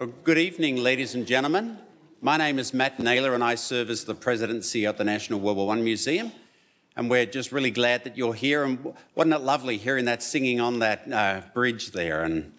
Well, good evening, ladies and gentlemen. My name is Matt Naylor and I serve as the President and CEO at the National World War I Museum. And we're just really glad that you're here. And wasn't it lovely hearing that singing on that bridge there? And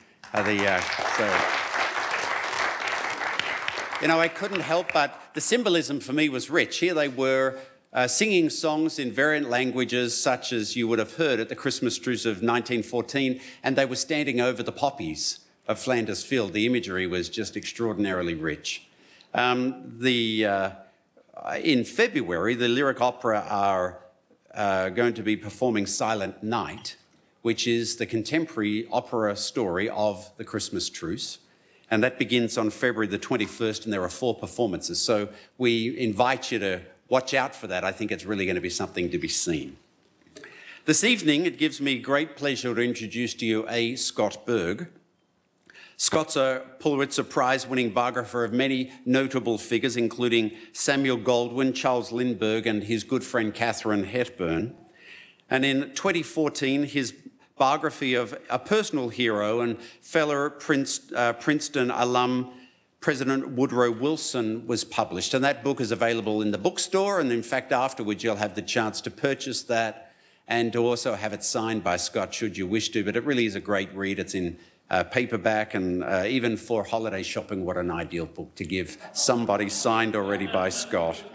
I couldn't help but the symbolism for me was rich. Here they were singing songs in variant languages, such as you would have heard at the Christmas truce of 1914, and they were standing over the poppies of Flanders Field. The imagery was just extraordinarily rich. In February, the Lyric Opera are going to be performing Silent Night, which is the contemporary opera story of the Christmas truce. And that begins on February the 21st, and there are 4 performances. So we invite you to watch out for that. I think it's really going to be something to be seen. This evening, it gives me great pleasure to introduce to you A. Scott Berg. Scott's a Pulitzer Prize-winning biographer of many notable figures, including Samuel Goldwyn, Charles Lindbergh, and his good friend Katharine Hepburn. And in 2014, his biography of a personal hero and fellow Princeton alum, President Woodrow Wilson, was published. And that book is available in the bookstore. And in fact, afterwards, you'll have the chance to purchase that and to also have it signed by Scott, should you wish to. But it really is a great read. It's in paperback, and even for holiday shopping, what an ideal book to give somebody signed already by Scott.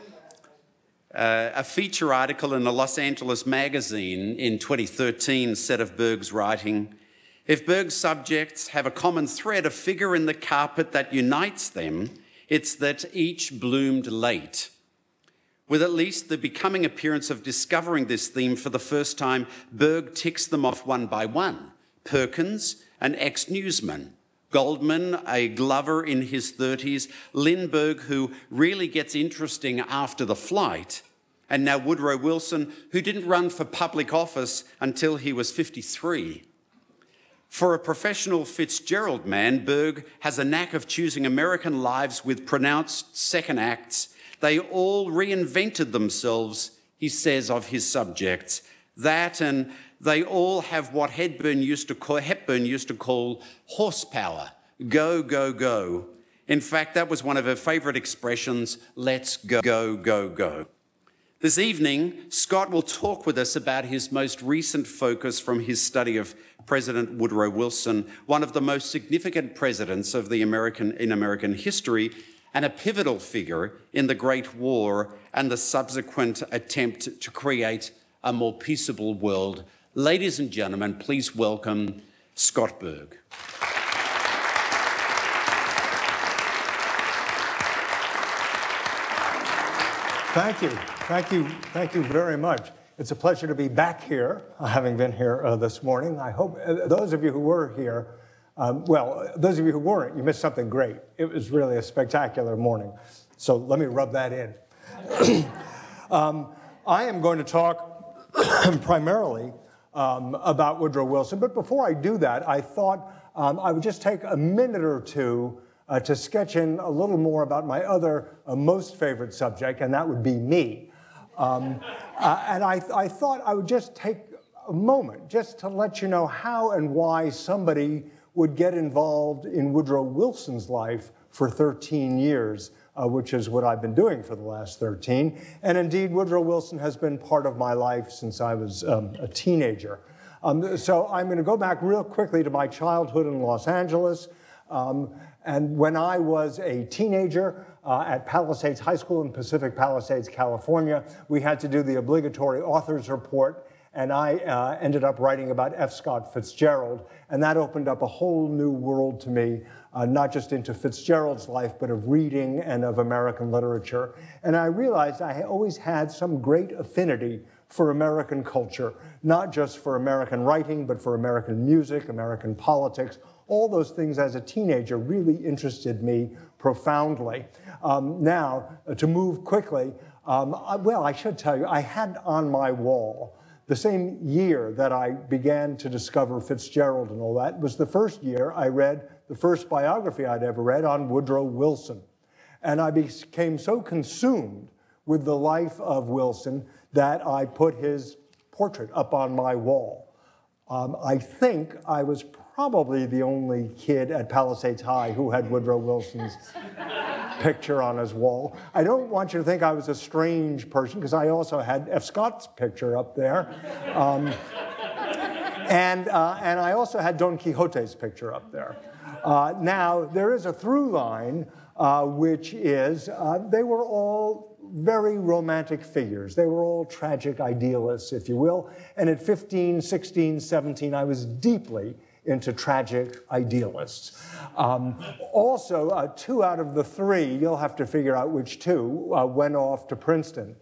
A feature article in the Los Angeles Magazine in 2013 said of Berg's writing, "If Berg's subjects have a common thread, a figure in the carpet that unites them, it's that each bloomed late. With at least the becoming appearance of discovering this theme for the first time, Berg ticks them off one by one. Perkins, an ex-newsman, Goldman, a glover in his 30s, Lindbergh, who really gets interesting after the flight, and now Woodrow Wilson, who didn't run for public office until he was 53. For a professional Fitzgerald man, Berg has a knack of choosing American lives with pronounced second acts. They all reinvented themselves," he says of his subjects. That, and they all have what Hepburn used to call horsepower. Go, go, go. In fact, that was one of her favourite expressions, let's go, go, go, go. This evening, Scott will talk with us about his most recent focus from his study of President Woodrow Wilson, one of the most significant presidents of in American history, and a pivotal figure in the Great War and the subsequent attempt to create a more peaceable world. Ladies and gentlemen, please welcome Scott Berg. Thank you very much. It's a pleasure to be back here, having been here this morning. I hope those of you who were here, those of you who weren't, you missed something great. It was really a spectacular morning. So let me rub that in. I am going to talk primarily about Woodrow Wilson. But before I do that, I thought I would just take a minute or two to sketch in a little more about my other most favorite subject, and that would be me. And I thought I would just take a moment just to let you know how and why somebody would get involved in Woodrow Wilson's life for 13 years. Which is what I've been doing for the last 13. And indeed, Woodrow Wilson has been part of my life since I was a teenager. So I'm going to go back real quickly to my childhood in Los Angeles. And when I was a teenager at Palisades High School in Pacific Palisades, California, we had to do the obligatory author's report. And I ended up writing about F. Scott Fitzgerald. And that opened up a whole new world to me, not just into Fitzgerald's life, but of reading and of American literature. And I realized I always had some great affinity for American culture, not just for American writing, but for American music, American politics. All those things as a teenager really interested me profoundly. Now, to move quickly, I should tell you, I had on my wall the same year that I began to discover Fitzgerald and all that was the first year I read the first biography I'd ever read on Woodrow Wilson. And I became so consumed with the life of Wilson that I put his portrait up on my wall. I think I was probably the only kid at Palisades High who had Woodrow Wilson's picture on his wall. I don't want you to think I was a strange person, because I also had F. Scott's picture up there. And I also had Don Quixote's picture up there. Now, there is a through line, which is they were all very romantic figures. They were all tragic idealists, if you will. And at 15, 16, 17, I was deeply into tragic idealists. Also, 2 out of the 3, you'll have to figure out which 2, went off to Princeton.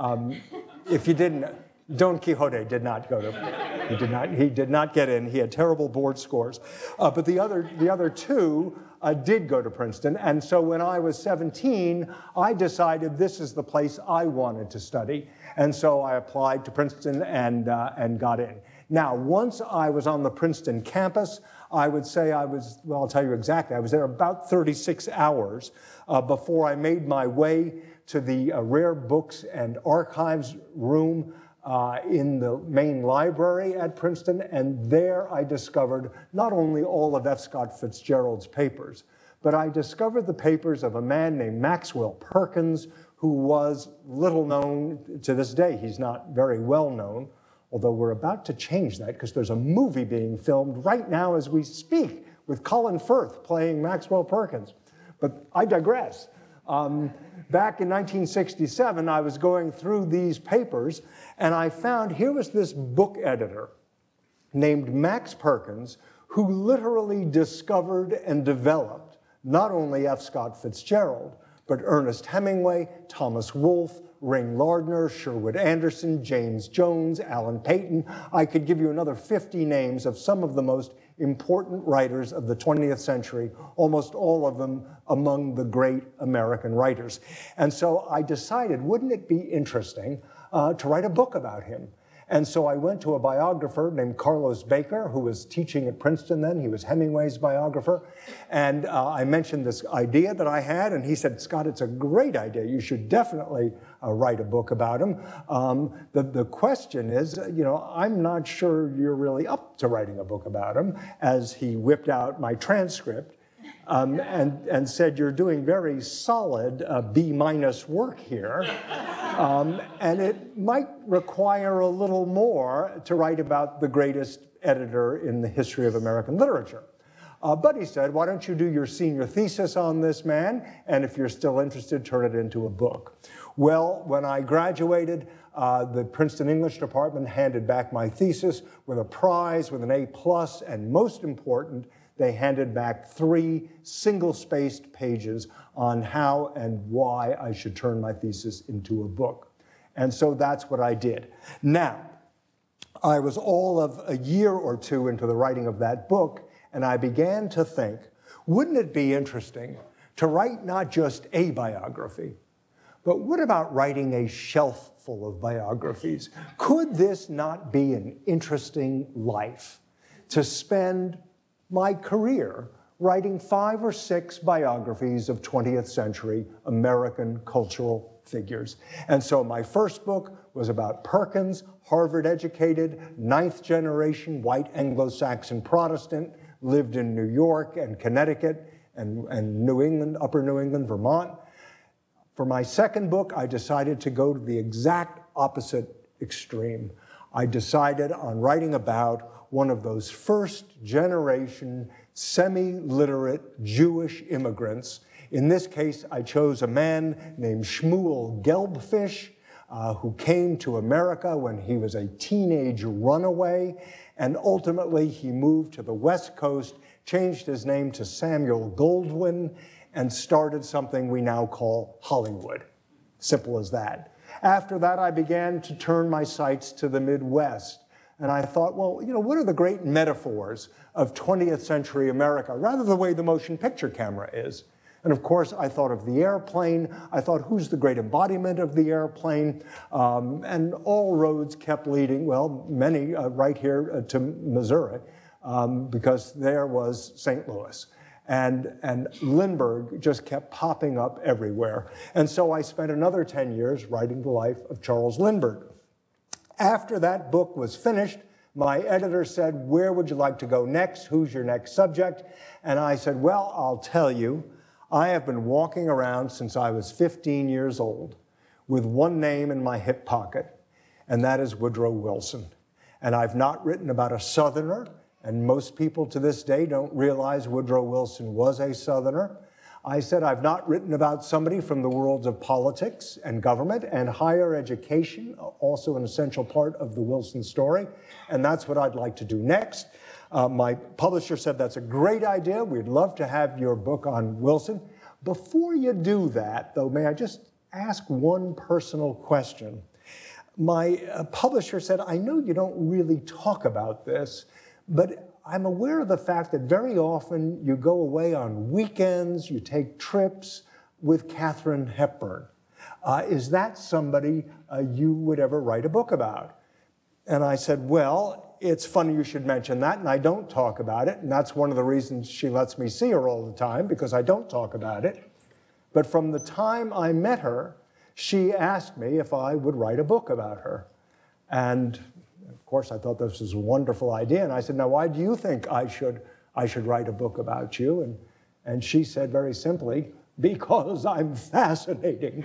If you didn't, Don Quixote did not go to, he did not get in. He had terrible board scores. But the other 2 did go to Princeton. And so when I was 17, I decided this is the place I wanted to study. And so I applied to Princeton and got in. Now, once I was on the Princeton campus, I would say I was, well, I'll tell you exactly, I was there about 36 hours before I made my way to the Rare Books and Archives room in the main library at Princeton, and there I discovered not only all of F. Scott Fitzgerald's papers, but I discovered the papers of a man named Maxwell Perkins, who was little known. To this day, he's not very well known, although we're about to change that because there's a movie being filmed right now as we speak with Colin Firth playing Maxwell Perkins. But I digress. Back in 1967, I was going through these papers, and I found here was this book editor named Max Perkins, who literally discovered and developed not only F. Scott Fitzgerald, but Ernest Hemingway, Thomas Wolfe, Ring Lardner, Sherwood Anderson, James Jones, Alan Paton. I could give you another 50 names of some of the most important writers of the 20th century, almost all of them among the great American writers. And so I decided, wouldn't it be interesting to write a book about him? And so I went to a biographer named Carlos Baker, who was teaching at Princeton then. He was Hemingway's biographer. And I mentioned this idea that I had, and he said, Scott, it's a great idea. You should definitely write a book about him. The question is, you know, I'm not sure you're really up to writing a book about him, as he whipped out my transcript and said, you're doing very solid B- work here. And it might require a little more to write about the greatest editor in the history of American literature. But he said, why don't you do your senior thesis on this man, and if you're still interested, turn it into a book. Well, when I graduated, the Princeton English department handed back my thesis with a prize, with an A+, and most important, they handed back 3 single-spaced pages on how and why I should turn my thesis into a book. And so that's what I did. Now, I was all of a year or 2 into the writing of that book, and I began to think, wouldn't it be interesting to write not just a biography, but what about writing a shelf full of biographies? Could this not be an interesting life to spend my career writing 5 or 6 biographies of 20th century American cultural figures? And so my first book was about Perkins, Harvard-educated, 9th generation white Anglo-Saxon Protestant, lived in New York and Connecticut and New England, upper New England, Vermont. For my second book, I decided to go to the exact opposite extreme. I decided on writing about one of those first-generation, semi-literate Jewish immigrants. In this case, I chose a man named Shmuel Gelbfish, who came to America when he was a teenage runaway, and ultimately he moved to the West Coast, changed his name to Samuel Goldwyn, and started something we now call Hollywood. Simple as that. After that, I began to turn my sights to the Midwest. And I thought, well, you know, what are the great metaphors of 20th century America, rather the way the motion picture camera is? And of course, I thought of the airplane. I thought, who's the great embodiment of the airplane? And all roads kept leading, well, many right here to Missouri, because there was St. Louis. And Lindbergh just kept popping up everywhere. And so I spent another 10 years writing the life of Charles Lindbergh. After that book was finished, My editor said, where would you like to go next? Who's your next subject? And I said, well, I'll tell you, I have been walking around since I was 15 years old with one name in my hip pocket, and that is Woodrow Wilson. And I've not written about a Southerner, and most people to this day don't realize Woodrow Wilson was a Southerner. I said I've not written about somebody from the worlds of politics and government and higher education, also an essential part of the Wilson story, and that's what I'd like to do next. My publisher said that's a great idea. We'd love to have your book on Wilson. Before you do that, though, may I just ask one personal question? My publisher said, I know you don't really talk about this, but I'm aware of the fact that very often you go away on weekends, you take trips with Katharine Hepburn. Is that somebody you would ever write a book about? And I said, well, it's funny you should mention that, and I don't talk about it, and that's one of the reasons she lets me see her all the time, because I don't talk about it. But from the time I met her, she asked me if I would write a book about her. And of course, I thought this was a wonderful idea, and I said, now, why do you think I should write a book about you? And she said very simply, because I'm fascinating.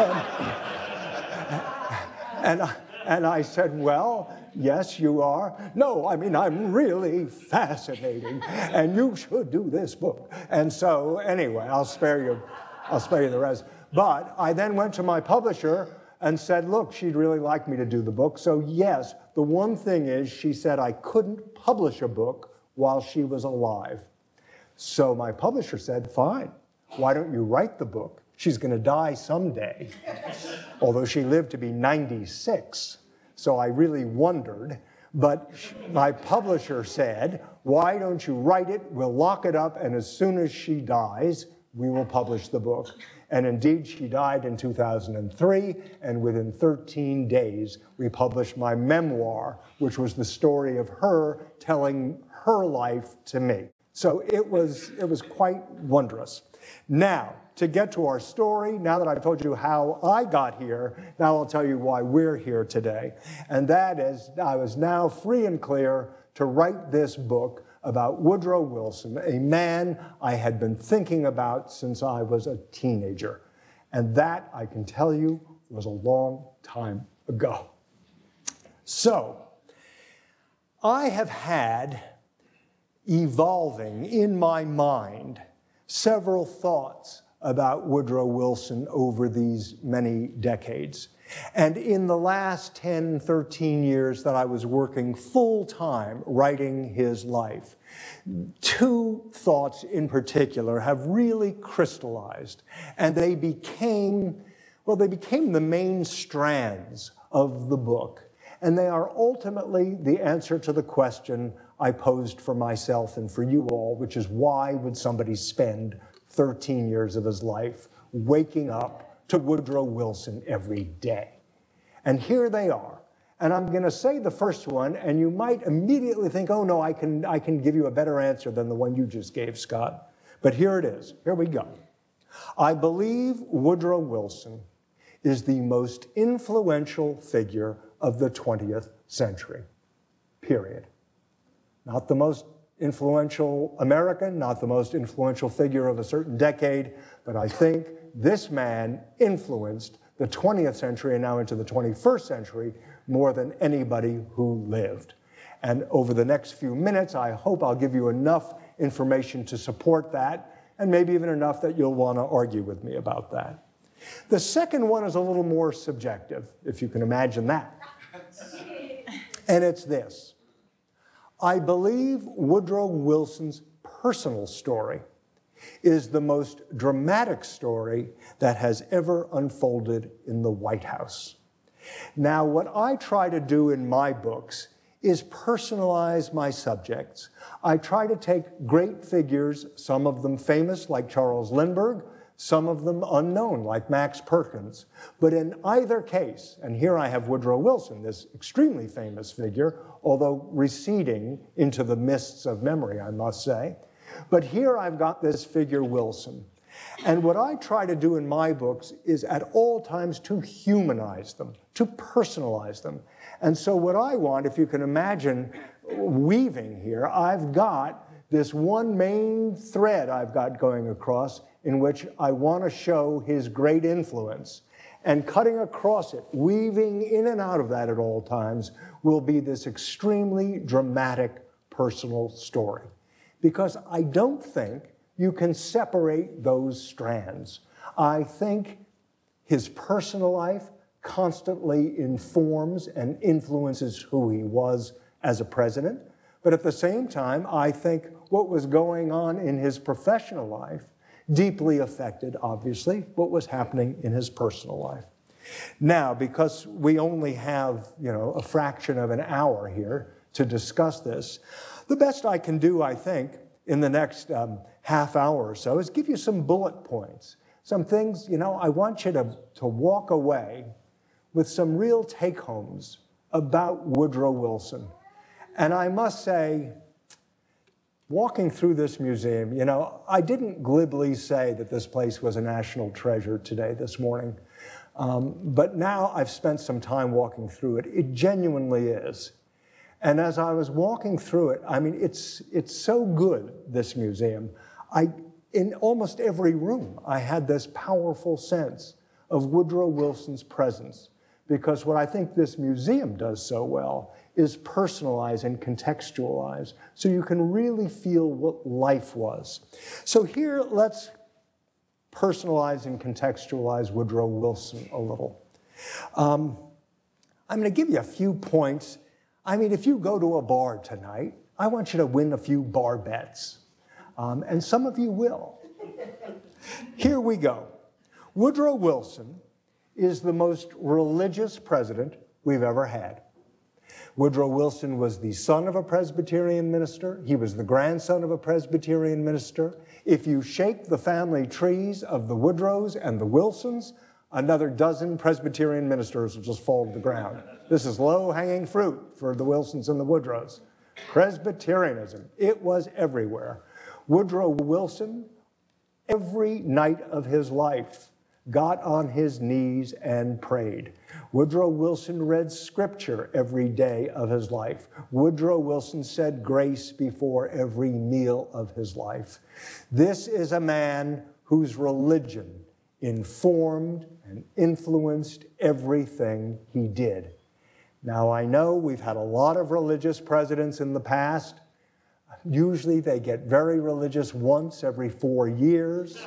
And I said, well, yes, you are. No, I mean, I'm really fascinating, and you should do this book. And so, anyway, I'll spare you the rest. But I then went to my publisher and said, look, she'd really like me to do the book. So yes, the one thing is, she said I couldn't publish a book while she was alive. So my publisher said, fine, why don't you write the book? She's going to die someday, although she lived to be 96. So I really wondered. But my publisher said, why don't you write it? We'll lock it up, and as soon as she dies, we will publish the book. And indeed, she died in 2003, and within 13 days, we published my memoir, which was the story of her telling her life to me. So it was quite wondrous. Now, to get to our story, now that I've told you how I got here, now I'll tell you why we're here today. And that is, I was now free and clear to write this book about Woodrow Wilson, a man I had been thinking about since I was a teenager. And that, I can tell you, was a long time ago. So, I have had evolving in my mind several thoughts about Woodrow Wilson over these many decades. And in the last 10, 13 years that I was working full-time writing his life, two thoughts in particular have really crystallized, and they became the main strands of the book. And they are ultimately the answer to the question I posed for myself and for you all, which is, why would somebody spend 13 years of his life waking up to Woodrow Wilson every day? And here they are. And I'm going to say the first one, and you might immediately think, oh no, I can give you a better answer than the one you just gave, Scott. But here it is. Here we go. I believe Woodrow Wilson is the most influential figure of the 20th century, period. Not the most influential American, not the most influential figure of a certain decade, but I think this man influenced the 20th century and now into the 21st century more than anybody who lived. And over the next few minutes, I hope I'll give you enough information to support that, and maybe even enough that you'll want to argue with me about that. The second one is a little more subjective, if you can imagine that. And it's this. I believe Woodrow Wilson's personal story is the most dramatic story that has ever unfolded in the White House. Now, what I try to do in my books is personalize my subjects. I try to take great figures, some of them famous, like Charles Lindbergh, some of them unknown, like Max Perkins. But in either case, and here I have Woodrow Wilson, this extremely famous figure, although receding into the mists of memory, I must say. But here I've got this figure, Wilson. And what I try to do in my books is at all times to humanize them, to personalize them. And so what I want, if you can imagine weaving here, I've got this one main thread I've got going across in which I want to show his great influence. And cutting across it, weaving in and out of that at all times, will be this extremely dramatic personal story. Because I don't think you can separate those strands. I think his personal life constantly informs and influences who he was as a president. But at the same time, I think what was going on in his professional life deeply affected, obviously, what was happening in his personal life. Now, because we only have, a fraction of an hour here to discuss this, the best I can do, I think, in the next half hour or so is give you some bullet points, some things, I want you to walk away with some real take-homes about Woodrow Wilson. And I must say, walking through this museum, I didn't glibly say that this place was a national treasure today, this morning. But now I've spent some time walking through it. It genuinely is. And as I was walking through it, it's so good, this museum. In almost every room, I had this powerful sense of Woodrow Wilson's presence. Because what I think this museum does so well is personalize and contextualize, so you can really feel what life was. So here, let's personalize and contextualize Woodrow Wilson a little. I'm going to give you a few points. If you go to a bar tonight, I want you to win a few bar bets. And some of you will. Here we go. Woodrow Wilson is the most religious president we've ever had. Woodrow Wilson was the son of a Presbyterian minister. He was the grandson of a Presbyterian minister. If you shake the family trees of the Woodrows and the Wilsons, another dozen Presbyterian ministers will just fall to the ground. This is low-hanging fruit for the Wilsons and the Woodrows. Presbyterianism, it was everywhere. Woodrow Wilson, every night of his life, got on his knees and prayed. Woodrow Wilson read scripture every day of his life. Woodrow Wilson said grace before every meal of his life. This is a man whose religion informed and influenced everything he did. Now, I know we've had a lot of religious presidents in the past. Usually they get very religious once every 4 years.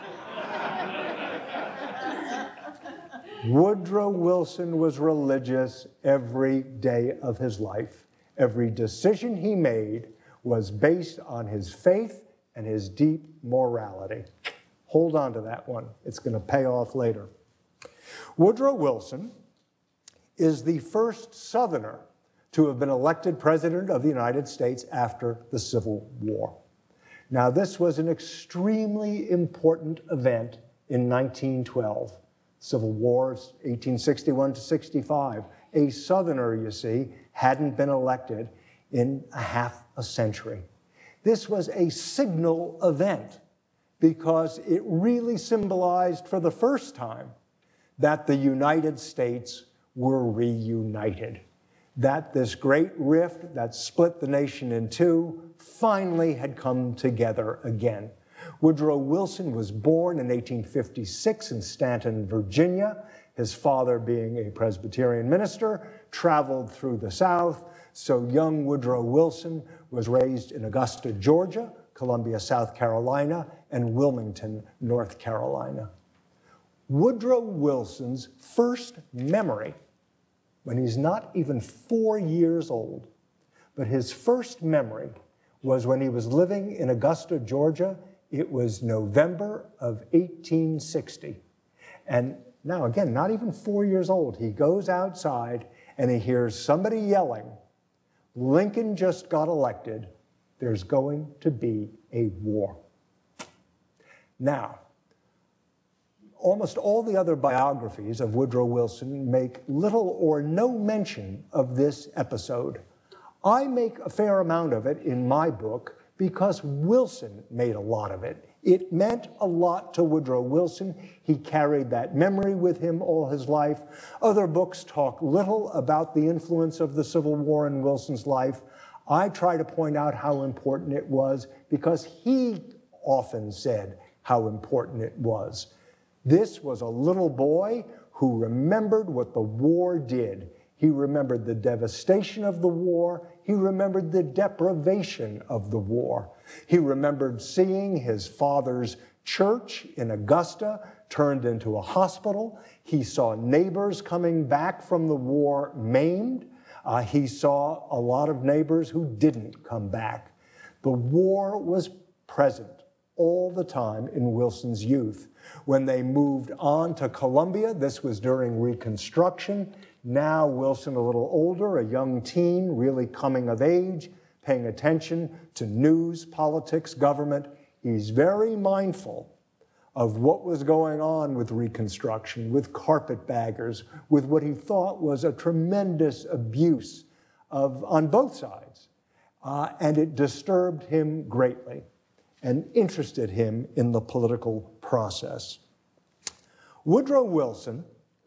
Woodrow Wilson was religious every day of his life. Every decision he made was based on his faith and his deep morality. Hold on to that one. It's going to pay off later. Woodrow Wilson is the first Southerner to have been elected President of the United States after the Civil War. Now, this was an extremely important event in 1912. Civil War, 1861 to 65. A Southerner, you see, hadn't been elected in a half a century. This was a signal event because it really symbolized for the first time that the United States were reunited, that this great rift that split the nation in two finally had come together again. Woodrow Wilson was born in 1856 in Stanton, Virginia. His father, being a Presbyterian minister, traveled through the South. So young Woodrow Wilson was raised in Augusta, Georgia, Columbia, South Carolina, and Wilmington, North Carolina. Woodrow Wilson's first memory, when he's not even 4 years old, but his first memory was when he was living in Augusta, Georgia. It was November of 1860. And now, again, not even 4 years old, he goes outside and he hears somebody yelling, "Lincoln just got elected. There's going to be a war." Now, almost all the other biographies of Woodrow Wilson make little or no mention of this episode. I make a fair amount of it in my book because Wilson made a lot of it. It meant a lot to Woodrow Wilson. He carried that memory with him all his life. Other books talk little about the influence of the Civil War in Wilson's life. I try to point out how important it was because he often said how important it was. This was a little boy who remembered what the war did. He remembered the devastation of the war. He remembered the deprivation of the war. He remembered seeing his father's church in Augusta turned into a hospital. He saw neighbors coming back from the war maimed. He saw a lot of neighbors who didn't come back. The war was present all the time in Wilson's youth. When they moved on to Columbia, this was during Reconstruction. Now Wilson, a little older, a young teen, really coming of age, paying attention to news, politics, government. He's very mindful of what was going on with Reconstruction, with carpetbaggers, with what he thought was a tremendous abuse on both sides. And it disturbed him greatly and interested him in the political process. Woodrow Wilson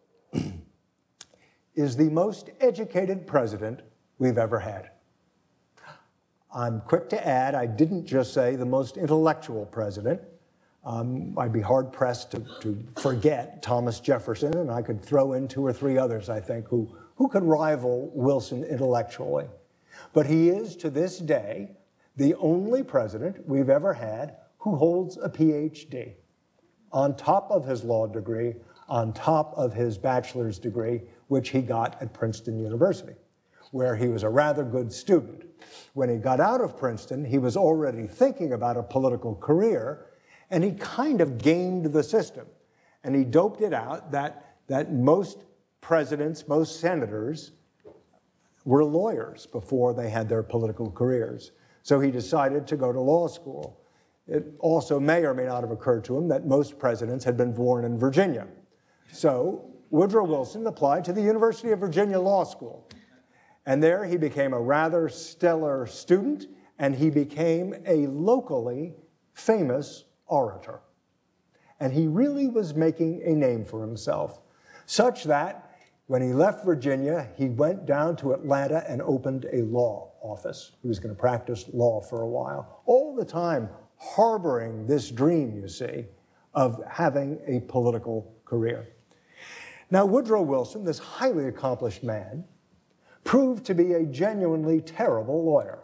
is the most educated president we've ever had. I'm quick to add, I didn't just say the most intellectual president. I'd be hard-pressed to forget Thomas Jefferson, and I could throw in 2 or 3 others, I think, who could rival Wilson intellectually. But he is, to this day, the only president we've ever had who holds a PhD on top of his law degree, on top of his bachelor's degree, which he got at Princeton University, where he was a rather good student. When he got out of Princeton, he was already thinking about a political career, and he kind of gamed the system. And he doped it out that most presidents, most senators were lawyers before they had their political careers. So he decided to go to law school. It also may or may not have occurred to him that most presidents had been born in Virginia. So Woodrow Wilson applied to the University of Virginia Law School. And there he became a rather stellar student, and he became a locally famous orator. And he really was making a name for himself, such that when he left Virginia, he went down to Atlanta and opened a law office. He was going to practice law for a while, all the time harboring this dream, you see, of having a political career. Now, Woodrow Wilson, this highly accomplished man, proved to be a genuinely terrible lawyer.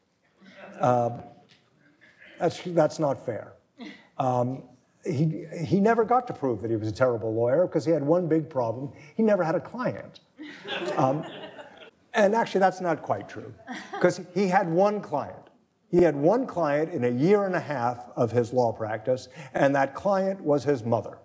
That's not fair. He never got to prove that he was a terrible lawyer because he had one big problem. He never had a client. And actually, that's not quite true, because he had one client. He had one client in a year and a half of his law practice, and that client was his mother.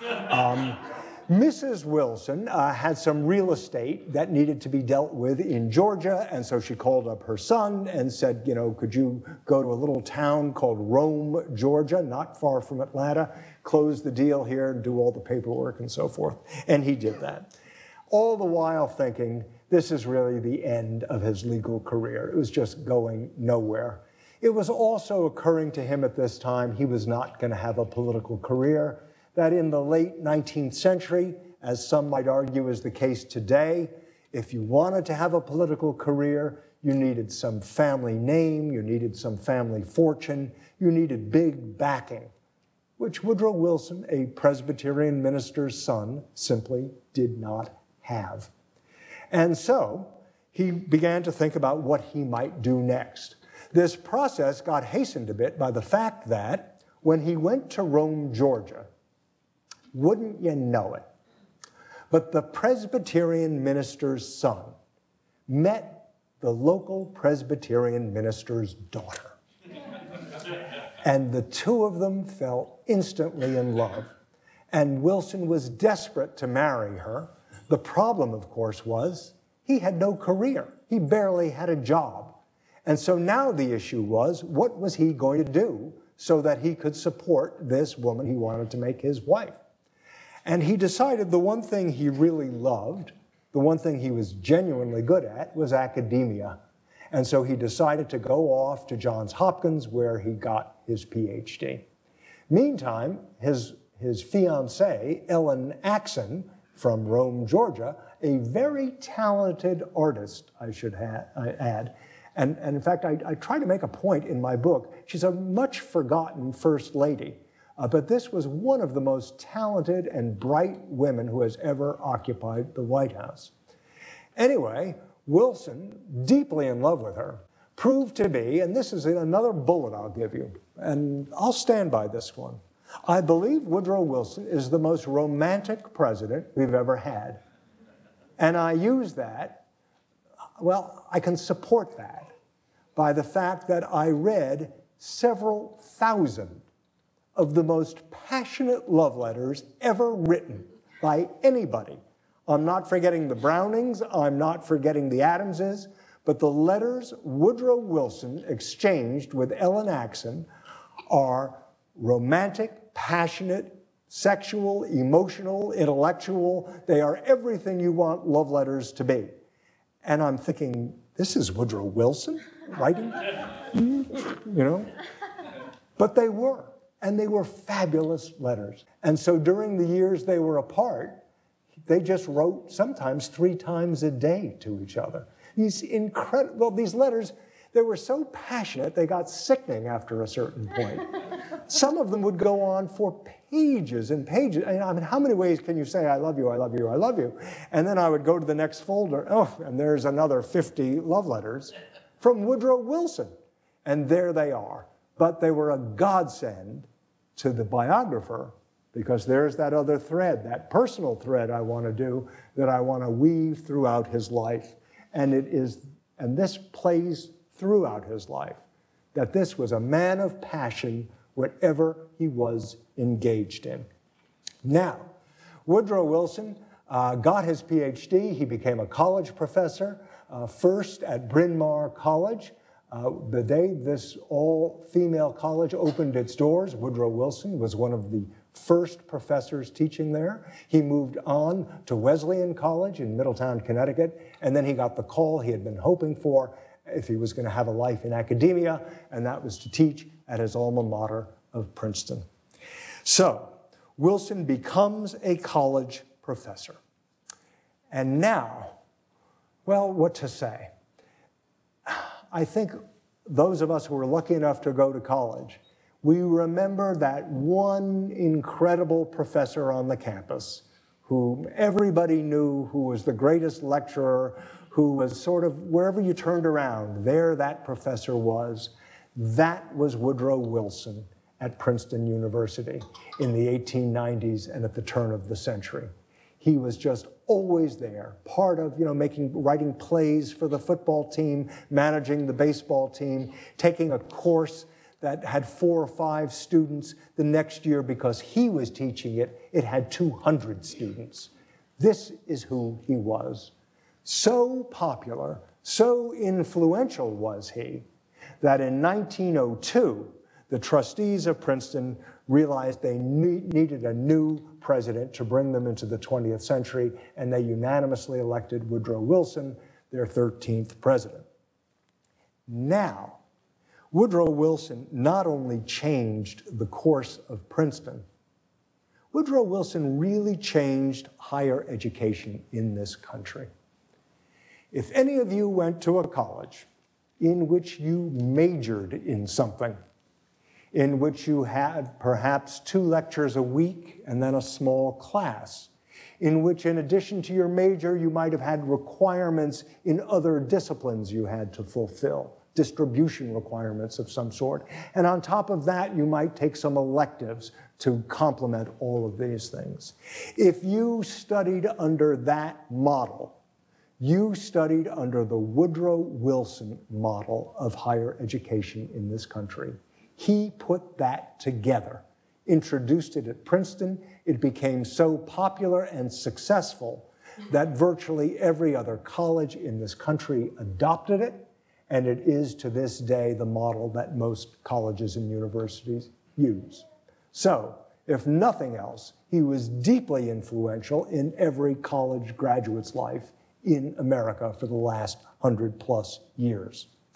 Mrs. Wilson had some real estate that needed to be dealt with in Georgia, and so she called up her son and said, you know, could you go to a little town called Rome, Georgia, not far from Atlanta, close the deal here and do all the paperwork and so forth. And he did that. All the while thinking, this is really the end of his legal career. It was just going nowhere. It was also occurring to him at this time he was not going to have a political career, that in the late 19th century, as some might argue is the case today, if you wanted to have a political career, you needed some family name, you needed some family fortune, you needed big backing, which Woodrow Wilson, a Presbyterian minister's son, simply did not have. And so he began to think about what he might do next. This process got hastened a bit by the fact that when he went to Rome, Georgia, wouldn't you know it, but the Presbyterian minister's son met the local Presbyterian minister's daughter. And the two of them fell instantly in love. And Wilson was desperate to marry her. The problem, of course, was he had no career. He barely had a job. And so now the issue was, what was he going to do so that he could support this woman he wanted to make his wife? And he decided the one thing he really loved, the one thing he was genuinely good at, was academia. And so he decided to go off to Johns Hopkins, where he got his PhD. Meantime, his fiancée, Ellen Axon, from Rome, Georgia, a very talented artist, I should add. And in fact, I try to make a point in my book. She's a much forgotten first lady, but this was one of the most talented and bright women who has ever occupied the White House. Anyway, Wilson, deeply in love with her, proved to be, and this is another bullet I'll give you, and I'll stand by this one. I believe Woodrow Wilson is the most romantic president we've ever had. And I use that, well, I can support that by the fact that I read several thousand of the most passionate love letters ever written by anybody. I'm not forgetting the Brownings, I'm not forgetting the Adamses, but the letters Woodrow Wilson exchanged with Ellen Axon are romantic, passionate, sexual, emotional, intellectual. They are everything you want love letters to be. And I'm thinking, this is Woodrow Wilson writing? But they were, and they were fabulous letters. And so during the years they were apart, they just wrote sometimes 3 times a day to each other. These letters, they were so passionate, they got sickening after a certain point. Some of them would go on for pages and pages. I mean, how many ways can you say, I love you, I love you, I love you? And then I would go to the next folder, and there's another 50 love letters from Woodrow Wilson. And there they are. But they were a godsend to the biographer, because there's that other thread, that personal thread I want to do, that I want to weave throughout his life. And this plays throughout his life, that this was a man of passion, whatever he was engaged in. Now, Woodrow Wilson got his PhD. He became a college professor, first at Bryn Mawr College. The day this all-female college opened its doors, Woodrow Wilson was one of the first professors teaching there. He moved on to Wesleyan College in Middletown, Connecticut, and then he got the call he had been hoping for if he was going to have a life in academia, and that was to teach at his alma mater of Princeton. So, Wilson becomes a college professor. And now, well, what to say? I think those of us who were lucky enough to go to college, we remember that one incredible professor on the campus whom everybody knew, who was the greatest lecturer, who was sort of, wherever you turned around, there that professor was. That was Woodrow Wilson at Princeton University in the 1890s and at the turn of the century. He was just always there, part of, writing plays for the football team, managing the baseball team, taking a course that had 4 or 5 students. The next year, because he was teaching it, it had 200 students. This is who he was. So popular, so influential was he, that in 1902, the trustees of Princeton realized they needed a new president to bring them into the 20th century, and they unanimously elected Woodrow Wilson, their 13th president. Now, Woodrow Wilson not only changed the course of Princeton, Woodrow Wilson really changed higher education in this country. If any of you went to a college in which you majored in something, in which you had perhaps 2 lectures a week and then a small class, in which in addition to your major, you might have had requirements in other disciplines you had to fulfill, distribution requirements of some sort. And on top of that, you might take some electives to complement all of these things. If you studied under that model, you studied under the Woodrow Wilson model of higher education in this country. He put that together, introduced it at Princeton. It became so popular and successful that virtually every other college in this country adopted it, and it is to this day the model that most colleges and universities use. So, if nothing else, he was deeply influential in every college graduate's life in America for the last 100+ years.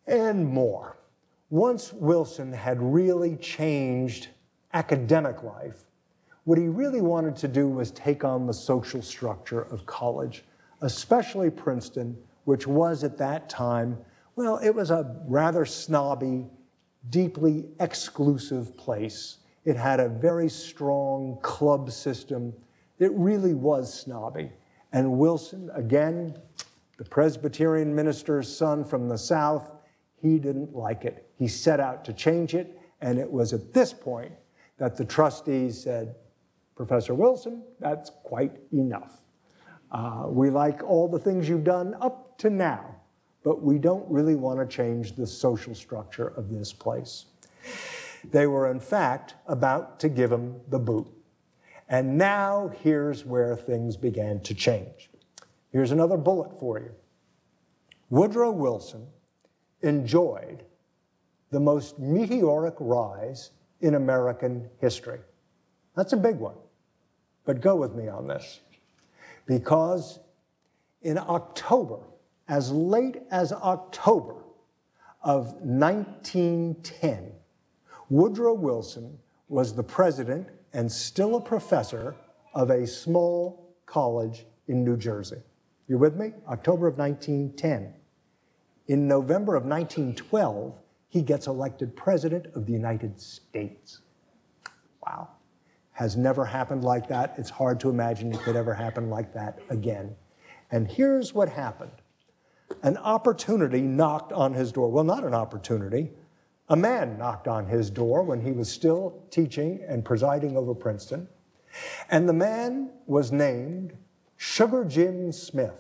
and more. Once Wilson had really changed academic life, what he really wanted to do was take on the social structure of college, especially Princeton, which was at that time, well, it was a rather snobby, deeply exclusive place. It had a very strong club system. It really was snobby. And Wilson, again, the Presbyterian minister's son from the South, he didn't like it. He set out to change it, and it was at this point that the trustees said, Professor Wilson, that's quite enough. We like all the things you've done up to now, but we don't really want to change the social structure of this place. They were, in fact, about to give him the boot. And now here's where things began to change. Here's another bullet for you. Woodrow Wilson enjoyed the most meteoric rise in American history. That's a big one, but go with me on this. Because in October, as late as October of 1910, Woodrow Wilson was the president and still a professor of a small college in New Jersey. You with me? October of 1910. In November of 1912, he gets elected president of the United States. Wow. Has never happened like that. It's hard to imagine it could ever happen like that again. And here's what happened. An opportunity knocked on his door. Well, not an opportunity. A man knocked on his door when he was still teaching and presiding over Princeton. And the man was named Sugar Jim Smith.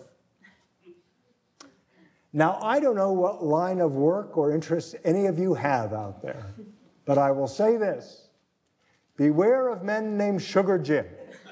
Now, I don't know what line of work or interest any of you have out there, but I will say this. Beware of men named Sugar Jim.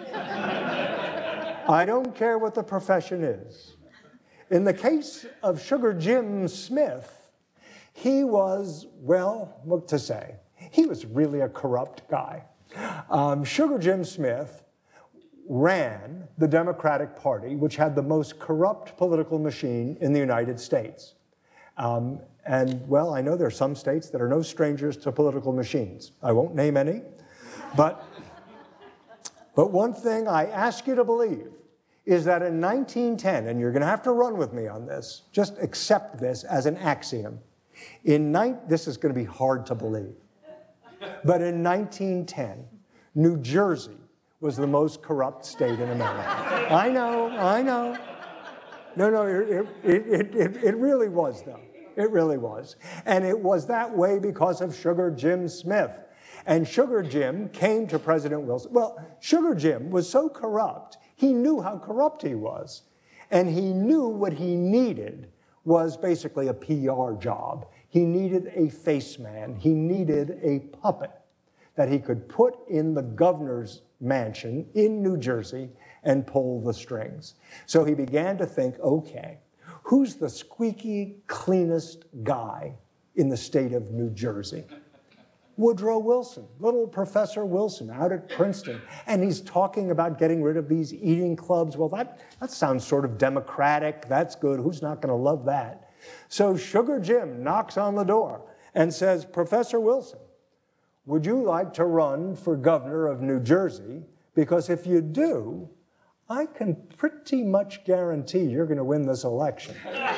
I don't care what the profession is. In the case of Sugar Jim Smith, he was, well, what to say? He was really a corrupt guy. Sugar Jim Smith ran the Democratic Party, which had the most corrupt political machine in the United States. And, well, I know there are some states that are no strangers to political machines. I won't name any. But one thing I ask you to believe is that in 1910, and you're going to have to run with me on this, just accept this as an axiom. This is going to be hard to believe. But in 1910, New Jersey was the most corrupt state in America. I know. No, it really was, though. It really was. And it was that way because of Sugar Jim Smith. And Sugar Jim came to President Wilson. Well, Sugar Jim was so corrupt, he knew how corrupt he was. And he knew what he needed was basically a PR job. He needed a face man. He needed a puppet that he could put in the governor's mansion in New Jersey and pull the strings. So he began to think, okay, who's the squeaky cleanest guy in the state of New Jersey? Woodrow Wilson, little Professor Wilson out at Princeton. And he's talking about getting rid of these eating clubs. Well, that sounds sort of democratic. That's good. Who's not going to love that? So Sugar Jim knocks on the door and says, Professor Wilson, would you like to run for governor of New Jersey? Because if you do, I can pretty much guarantee you're going to win this election.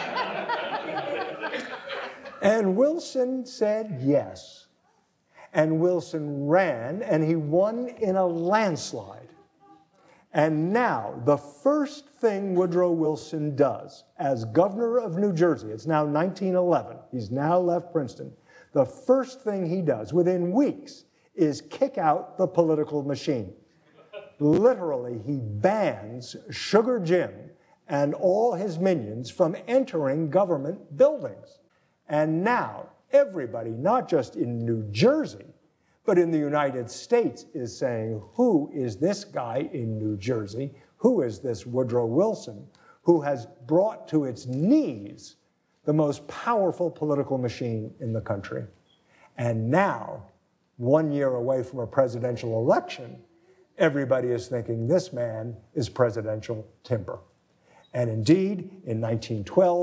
And Wilson said yes. And Wilson ran, and he won in a landslide. And now, the first thing Woodrow Wilson does as governor of New Jersey, it's now 1911, he's now left Princeton, the first thing he does within weeks is kick out the political machine. Literally, he bans Sugar Jim and all his minions from entering government buildings. And now, everybody, not just in New Jersey, but in the United States, is saying, who is this guy in New Jersey? Who is this Woodrow Wilson, who has brought to its knees the most powerful political machine in the country? And now, 1 year away from a presidential election, everybody is thinking this man is presidential timber. And indeed, in 1912,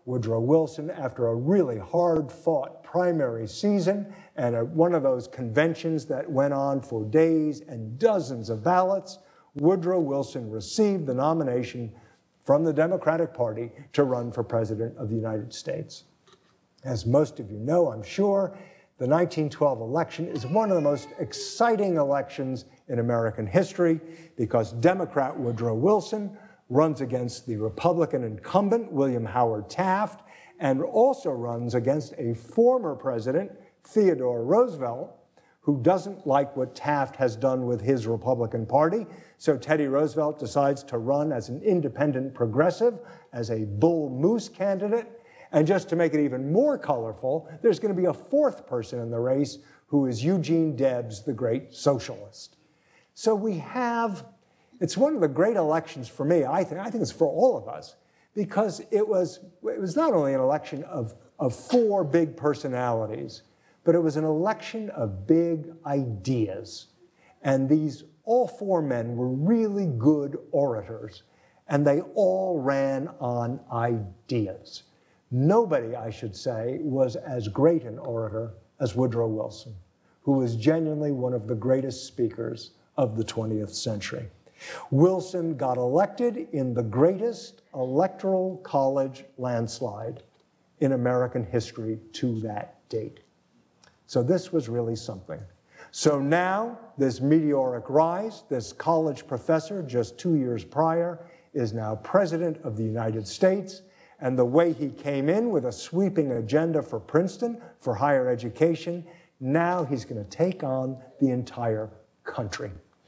Woodrow Wilson, after a really hard-fought primary season and one of those conventions that went on for days and dozens of ballots, Woodrow Wilson received the nomination from the Democratic Party to run for President of the United States. As most of you know, I'm sure, the 1912 election is one of the most exciting elections in American history because Democrat Woodrow Wilson runs against the Republican incumbent, William Howard Taft, and also runs against a former president, Theodore Roosevelt, who doesn't like what Taft has done with his Republican Party. So Teddy Roosevelt decides to run as an independent progressive, as a bull moose candidate. And just to make it even more colorful, there's going to be a fourth person in the race who is Eugene Debs, the great socialist. So we have, it's one of the great elections for me, I think it's for all of us, because it was not only an election of four big personalities, but it was an election of big ideas. And all four men were really good orators, and they all ran on ideas. Nobody, I should say, was as great an orator as Woodrow Wilson, who was genuinely one of the greatest speakers of the 20th century. Wilson got elected in the greatest electoral college landslide in American history to that date. So this was really something. So now, this meteoric rise, this college professor just 2 years prior is now President of the United States. And the way he came in with a sweeping agenda for Princeton, for higher education, now he's going to take on the entire country.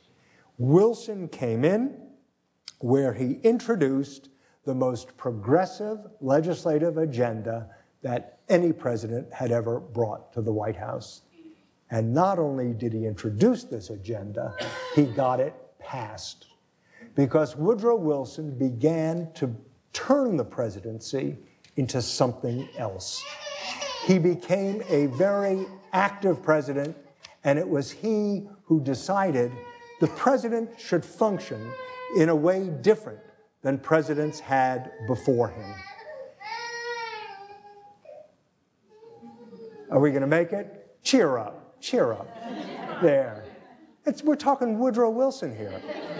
Wilson came in where he introduced the most progressive legislative agenda that any president had ever brought to the White House. And not only did he introduce this agenda, he got it passed. Because Woodrow Wilson began to turn the presidency into something else. He became a very active president, and it was he who decided the president should function in a way different than presidents had before him. Are we going to make it? Cheer up, cheer up. There. We're talking Woodrow Wilson here.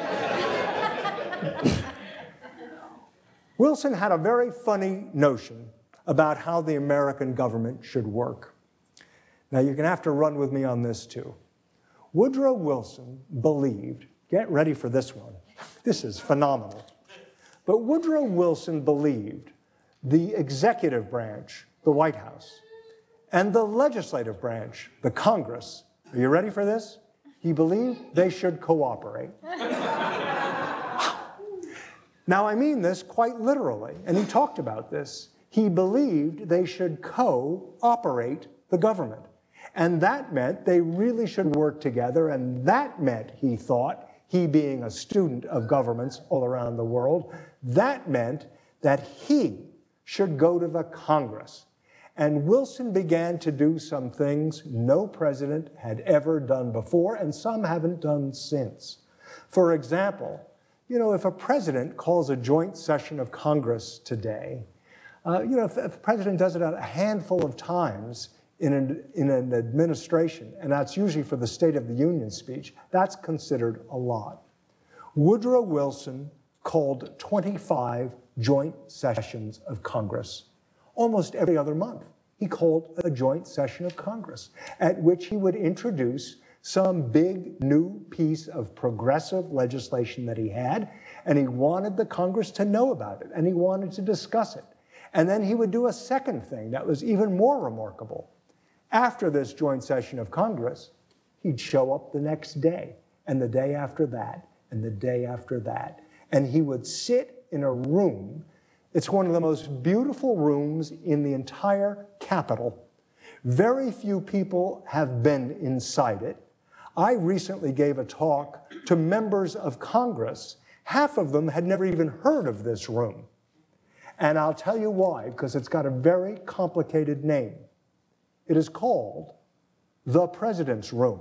Wilson had a very funny notion about how the American government should work. Now, you're going to have to run with me on this, too. Woodrow Wilson believed, get ready for this one, this is phenomenal, but Woodrow Wilson believed the executive branch, the White House, and the legislative branch, the Congress, are you ready for this? He believed they should cooperate. Now, I mean this quite literally, and he talked about this. He believed they should cooperate the government. And that meant they really should work together, and that meant, he thought, he being a student of governments all around the world, that meant that he should go to the Congress. And Wilson began to do some things no president had ever done before, and some haven't done since. For example, you know, if a president calls a joint session of Congress today, if a president does it a handful of times in an administration, and that's usually for the State of the Union speech, that's considered a lot. Woodrow Wilson called 25 joint sessions of Congress. Almost every other month, he called a joint session of Congress, at which he would introduce some big new piece of progressive legislation that he had, and he wanted the Congress to know about it, and he wanted to discuss it. And then he would do a second thing that was even more remarkable. After this joint session of Congress, he'd show up the next day, and the day after that, and the day after that, and he would sit in a room. It's one of the most beautiful rooms in the entire Capitol. Very few people have been inside it. I recently gave a talk to members of Congress. Half of them had never even heard of this room. And I'll tell you why, because it's got a very complicated name. It is called the President's Room.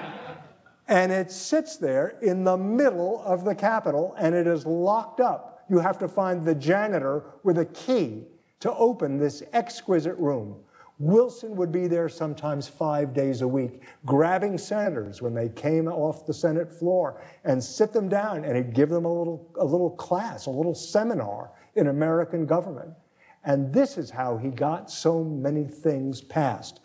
And it sits there in the middle of the Capitol, and it is locked up. you have to find the janitor with a key to open this exquisite room. Wilson would be there sometimes 5 days a week, grabbing senators when they came off the Senate floor and sit them down, and he'd give them a little class, a little seminar in American government. And this is how he got so many things passed.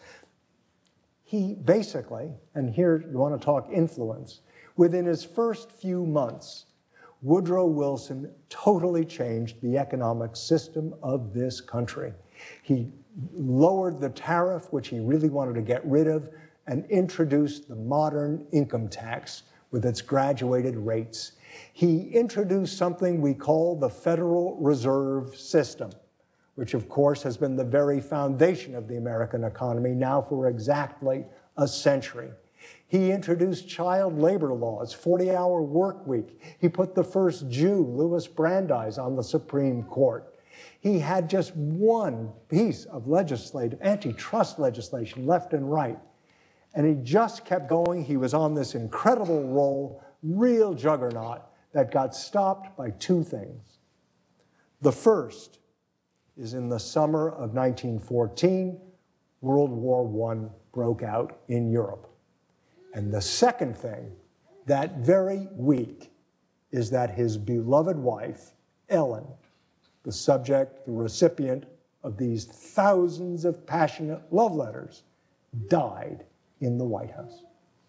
He basically, and here you want to talk influence, within his first few months, Woodrow Wilson totally changed the economic system of this country. He lowered the tariff, which he really wanted to get rid of, and introduced the modern income tax with its graduated rates. He introduced something we call the Federal Reserve System, which of course has been the very foundation of the American economy now for exactly a century. He introduced child labor laws, 40-hour work week. He put the first Jew, Louis Brandeis, on the Supreme Court. He had just one piece of legislative, antitrust legislation left and right. And he just kept going. He was on this incredible roll, real juggernaut that got stopped by two things. The first is in the summer of 1914, World War I broke out in Europe. And the second thing, that very week, is that his beloved wife, Ellen, the subject, the recipient of these thousands of passionate love letters, died in the White House.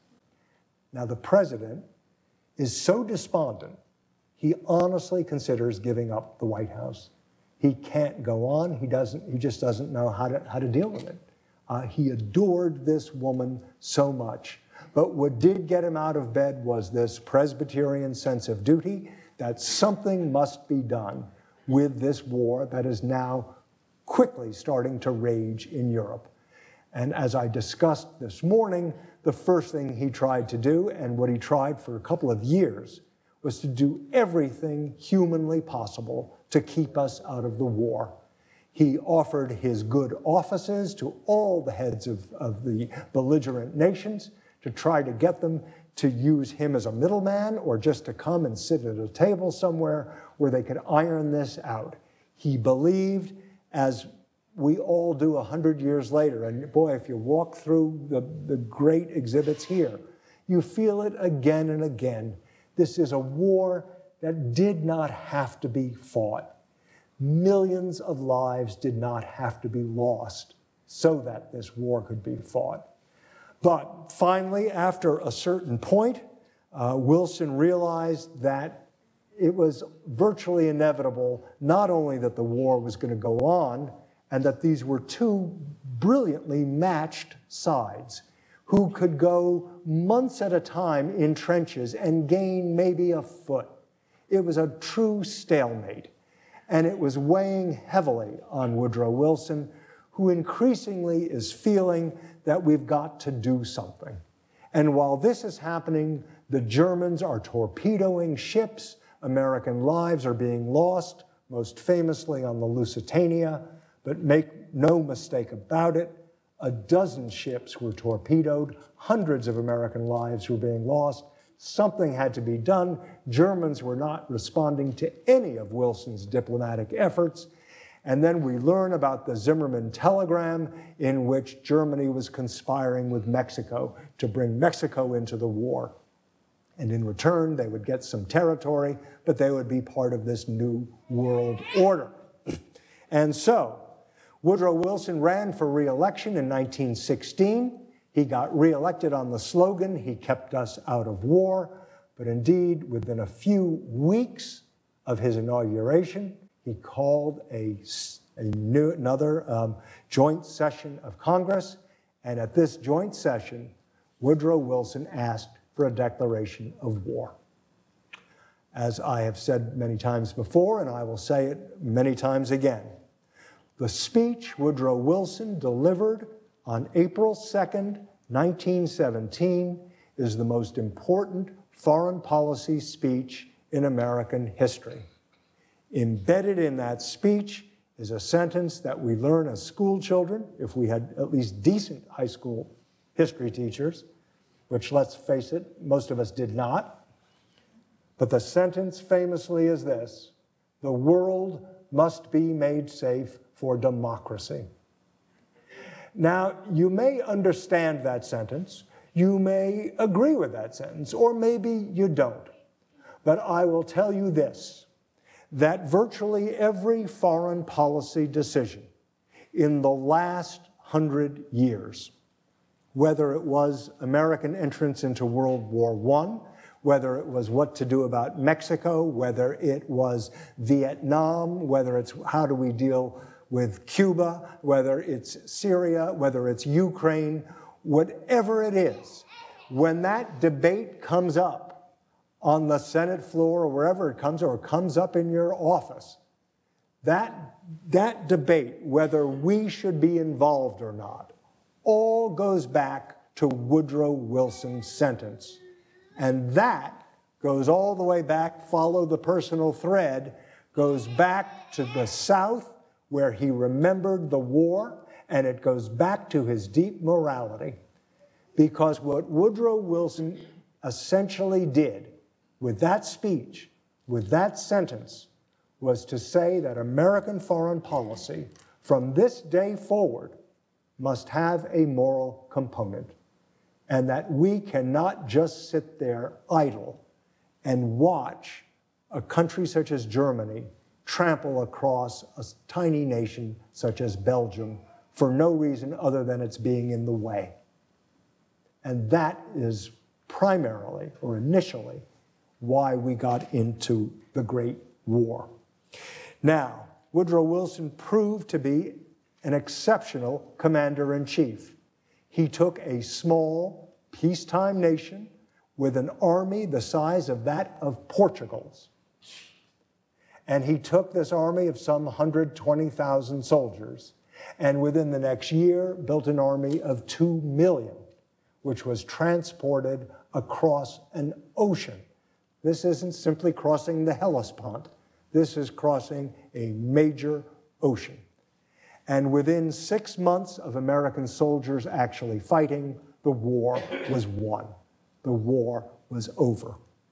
Now, the president is so despondent, he honestly considers giving up the White House. He can't go on. He just doesn't know how to deal with it. He adored this woman so much. But what did get him out of bed was this Presbyterian sense of duty that something must be done with this war that is now quickly starting to rage in Europe. And as I discussed this morning, the first thing he tried to do, and what he tried for a couple of years, was to do everything humanly possible to keep us out of the war. He offered his good offices to all the heads of the belligerent nations to try to get them to use him as a middleman or just to come and sit at a table somewhere where they could iron this out. He believed, as we all do 100 years later, and boy, if you walk through the great exhibits here, you feel it again and again. This is a war that did not have to be fought. Millions of lives did not have to be lost so that this war could be fought. But finally, after a certain point, Wilson realized that it was virtually inevitable not only that the war was going to go on, and that these were two brilliantly matched sides who could go months at a time in trenches and gain maybe a foot. It was a true stalemate, and it was weighing heavily on Woodrow Wilson, who increasingly is feeling that we've got to do something. And while this is happening, the Germans are torpedoing ships, American lives are being lost, most famously on the Lusitania, but make no mistake about it, a dozen ships were torpedoed, hundreds of American lives were being lost. Something had to be done. Germans were not responding to any of Wilson's diplomatic efforts. And then we learn about the Zimmermann telegram in which Germany was conspiring with Mexico to bring Mexico into the war. And in return, they would get some territory, but they would be part of this new world order. And so, Woodrow Wilson ran for re-election in 1916. He got re-elected on the slogan, "He kept us out of war." But indeed, within a few weeks of his inauguration, he called another joint session of Congress. And at this joint session, Woodrow Wilson asked for a declaration of war. As I have said many times before, and I will say it many times again, the speech Woodrow Wilson delivered on April 2nd, 1917, is the most important foreign policy speech in American history. Embedded in that speech is a sentence that we learn as school children, if we had at least decent high school history teachers, which, let's face it, most of us did not. But the sentence famously is this: The world must be made safe for democracy. Now, you may understand that sentence, you may agree with that sentence, or maybe you don't. But I will tell you this, that virtually every foreign policy decision in the last 100 years, whether it was American entrance into World War I, whether it was what to do about Mexico, whether it was Vietnam, whether it's how do we deal with Cuba, whether it's Syria, whether it's Ukraine, whatever it is, when that debate comes up on the Senate floor or wherever it comes, or it comes up in your office, that debate, whether we should be involved or not, all goes back to Woodrow Wilson's sentence. And that goes all the way back, follow the personal thread, goes back to the South, where he remembered the war, and it goes back to his deep morality. Because what Woodrow Wilson essentially did with that speech, with that sentence, was to say that American foreign policy from this day forward must have a moral component, and that we cannot just sit there idle and watch a country such as Germany trample across a tiny nation such as Belgium for no reason other than it's being in the way. And that is primarily, or initially, why we got into the Great War. Now, Woodrow Wilson proved to be an exceptional commander-in-chief. He took a small, peacetime nation with an army the size of that of Portugal's. And he took this army of some 120,000 soldiers, and within the next year built an army of 2 million, which was transported across an ocean. This isn't simply crossing the Hellespont. This is crossing a major ocean. And within 6 months of American soldiers actually fighting, the war was won. The war was over.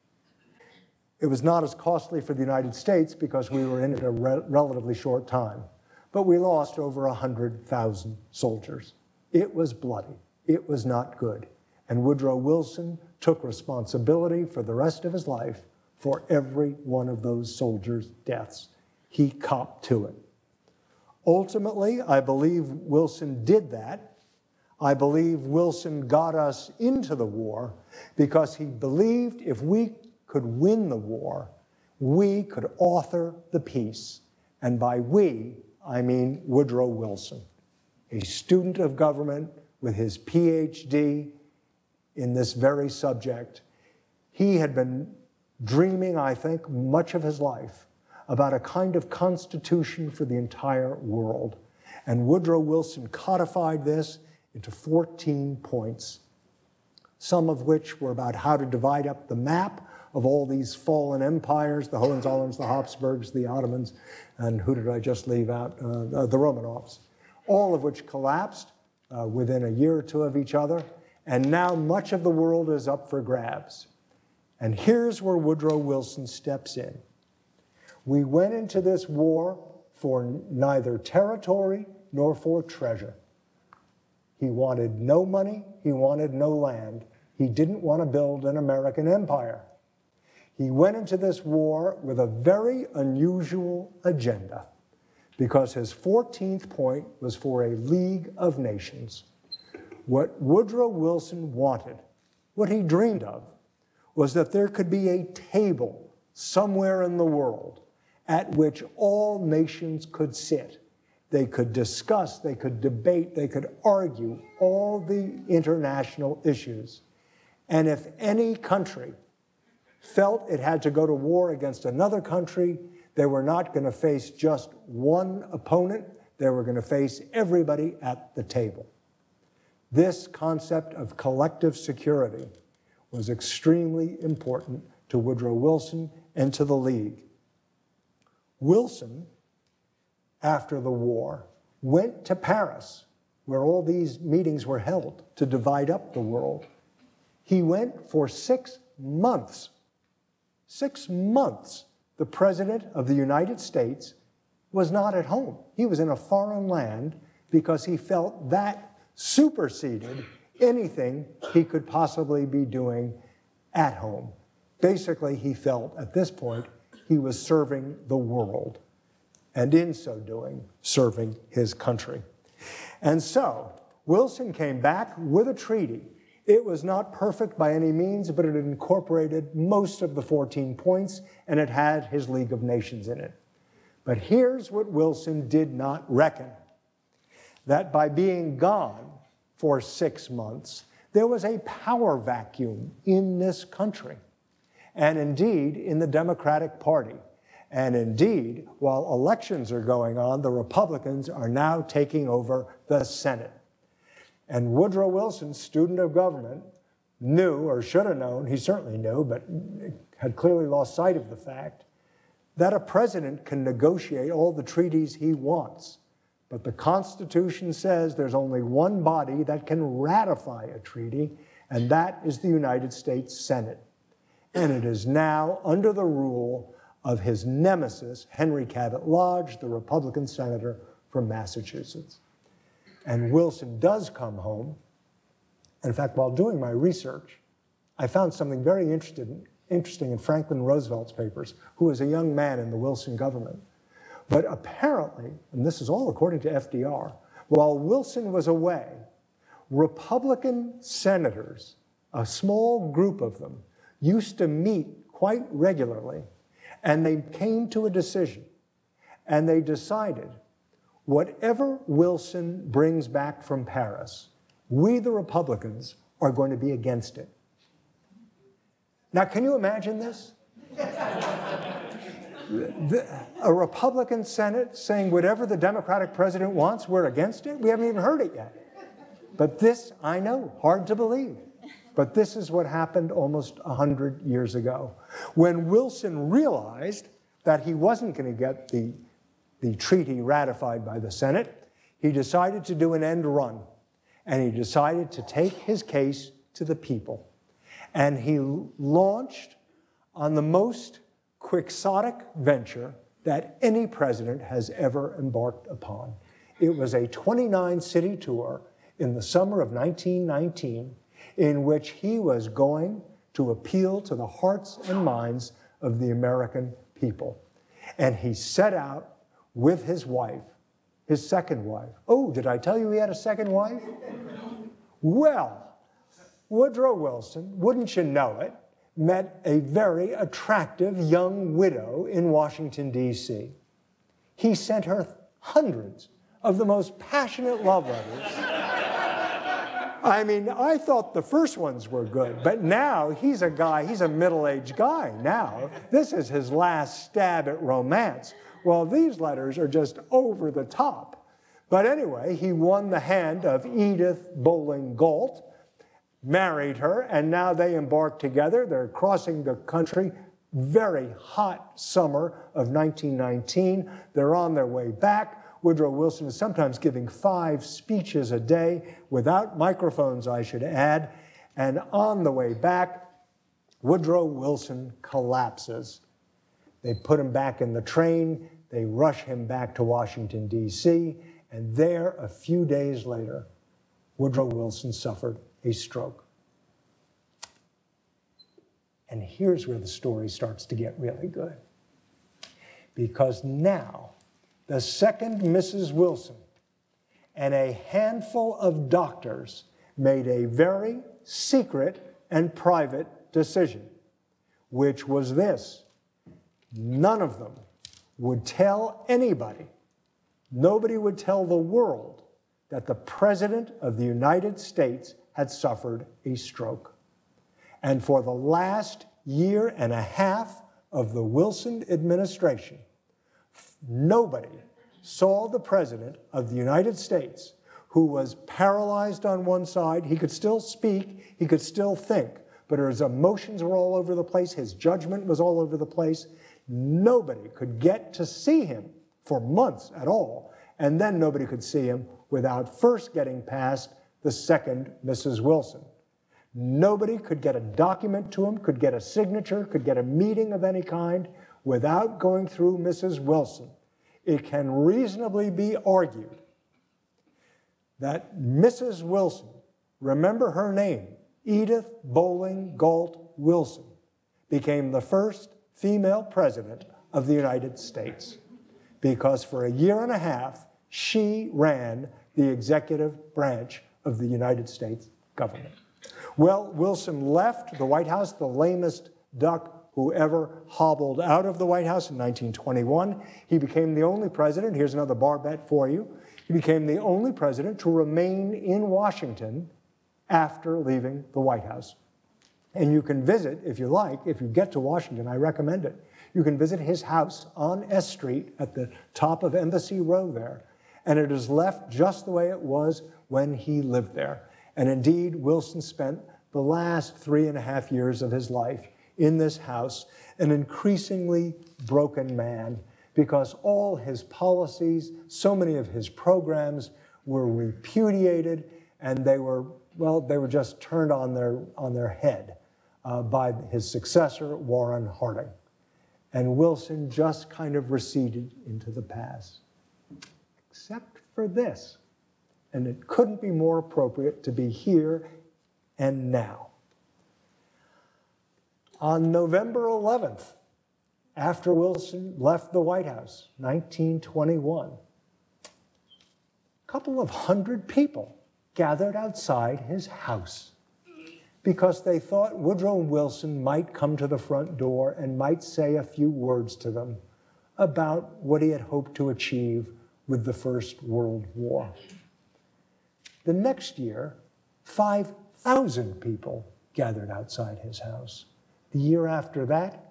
It was not as costly for the United States because we were in it a relatively short time, but we lost over 100,000 soldiers. It was bloody. It was not good. And Woodrow Wilson took responsibility for the rest of his life for every one of those soldiers' deaths. He copped to it. Ultimately, I believe Wilson did that. I believe Wilson got us into the war because he believed if we could win the war, we could author the peace. And by we, I mean Woodrow Wilson, a student of government with his PhD in this very subject. He had been dreaming, I think, much of his life about a kind of constitution for the entire world. And Woodrow Wilson codified this into 14 points, some of which were about how to divide up the map of all these fallen empires, the Hohenzollerns, the Habsburgs, the Ottomans, and who did I just leave out? The Romanovs, all of which collapsed within a year or two of each other. And now much of the world is up for grabs. And here's where Woodrow Wilson steps in. We went into this war for neither territory nor for treasure. He wanted no money, he wanted no land. He didn't want to build an American empire. He went into this war with a very unusual agenda because his 14th point was for a League of Nations. What Woodrow Wilson wanted, what he dreamed of, was that there could be a table somewhere in the world at which all nations could sit. They could discuss, they could debate, they could argue all the international issues. And if any country felt it had to go to war against another country, they were not going to face just one opponent, they were going to face everybody at the table. This concept of collective security was extremely important to Woodrow Wilson and to the League. Wilson, after the war, went to Paris, where all these meetings were held to divide up the world. He went for 6 months the President of the United States was not at home. He was in a foreign land because he felt that superseded anything he could possibly be doing at home. Basically, he felt at this point he was serving the world, and in so doing, serving his country. And so, Wilson came back with a treaty. It was not perfect by any means, but it incorporated most of the 14 points, and it had his League of Nations in it. But here's what Wilson did not reckon: that by being gone for 6 months, there was a power vacuum in this country, and indeed in the Democratic Party. And indeed, while elections are going on, the Republicans are now taking over the Senate. And Woodrow Wilson, student of government, knew, or should have known, he certainly knew, but had clearly lost sight of the fact, that a president can negotiate all the treaties he wants. But the Constitution says there's only one body that can ratify a treaty, and that is the United States Senate. And it is now under the rule of his nemesis, Henry Cabot Lodge, the Republican senator from Massachusetts. And Wilson does come home. In fact, while doing my research, I found something very interesting in Franklin Roosevelt's papers, who was a young man in the Wilson government. But apparently, and this is all according to FDR, while Wilson was away, Republican senators, a small group of them, used to meet quite regularly, and they came to a decision. And they decided, whatever Wilson brings back from Paris, we, the Republicans, are going to be against it. Now, can you imagine this? A Republican Senate saying whatever the Democratic president wants, we're against it? We haven't even heard it yet. But this, I know, hard to believe. But this is what happened almost 100 years ago. When Wilson realized that he wasn't going to get the treaty ratified by the Senate, he decided to do an end run. And he decided to take his case to the people. And he launched on the most quixotic venture that any president has ever embarked upon. It was a 29-city tour in the summer of 1919, in which he was going to appeal to the hearts and minds of the American people. And he set out with his wife, his second wife. Oh, did I tell you he had a second wife? Well, Woodrow Wilson, wouldn't you know it, met a very attractive young widow in Washington, D.C. He sent her hundreds of the most passionate love letters. I mean, I thought the first ones were good, but now he's a middle-aged guy now. This is his last stab at romance. Well, these letters are just over the top. But anyway, he won the hand of Edith Bowling Galt, married her, and now they embark together. They're crossing the country, very hot summer of 1919. They're on their way back. Woodrow Wilson is sometimes giving 5 speeches a day, without microphones, I should add. And on the way back, Woodrow Wilson collapses. They put him back in the train. They rush him back to Washington, D.C. And there, a few days later, Woodrow Wilson suffered a stroke. And here's where the story starts to get really good. Because now, the second Mrs. Wilson and a handful of doctors made a very secret and private decision, which was this: none of them would tell anybody, nobody would tell the world, that the President of the United States had suffered a stroke. And for the last year and a half of the Wilson administration, nobody saw the President of the United States, who was paralyzed on one side. He could still speak, he could still think, but his emotions were all over the place, his judgment was all over the place. Nobody could get to see him for months at all, and then nobody could see him without first getting past the second Mrs. Wilson. Nobody could get a document to him, could get a signature, could get a meeting of any kind, without going through Mrs. Wilson, it can reasonably be argued that Mrs. Wilson, remember her name, Edith Bowling Galt Wilson, became the first female president of the United States because for a year and a half, she ran the executive branch of the United States government. Well, Wilson left the White House, the lamest duck who ever hobbled out of the White House in 1921. He became the only president, here's another bar bet for you, he became the only president to remain in Washington after leaving the White House. And you can visit, if you like, if you get to Washington, I recommend it. You can visit his house on S Street at the top of Embassy Row there. And it is left just the way it was when he lived there. And indeed, Wilson spent the last 3.5 years of his life in this house, an increasingly broken man, because all his policies, so many of his programs were repudiated, and they were just turned on their head by his successor, Warren Harding. And Wilson just kind of receded into the past, except for this. And it couldn't be more appropriate to be here and now. On November 11th, after Wilson left the White House, 1921, a couple of hundred people gathered outside his house because they thought Woodrow Wilson might come to the front door and might say a few words to them about what he had hoped to achieve with the First World War. The next year, 5,000 people gathered outside his house. The year after that,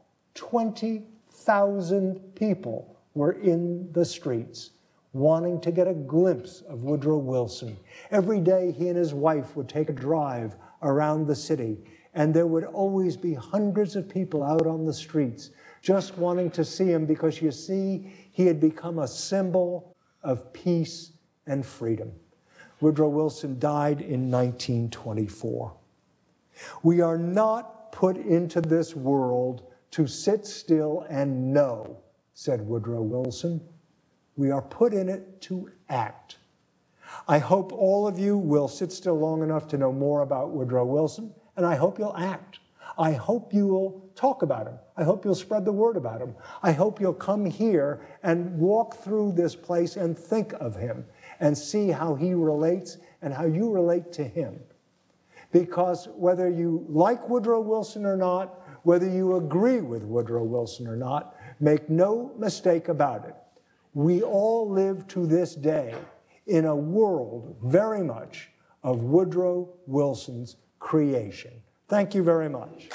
20,000 people were in the streets wanting to get a glimpse of Woodrow Wilson. Every day he and his wife would take a drive around the city, and there would always be hundreds of people out on the streets just wanting to see him because, you see, he had become a symbol of peace and freedom. Woodrow Wilson died in 1924. We are not put into this world to sit still and know, said Woodrow Wilson. We are put in it to act. I hope all of you will sit still long enough to know more about Woodrow Wilson, and I hope you'll act. I hope you will talk about him. I hope you'll spread the word about him. I hope you'll come here and walk through this place and think of him and see how he relates and how you relate to him. Because whether you like Woodrow Wilson or not, whether you agree with Woodrow Wilson or not, make no mistake about it. We all live to this day in a world very much of Woodrow Wilson's creation. Thank you very much.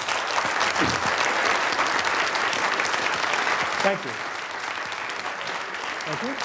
Thank you. Thank you.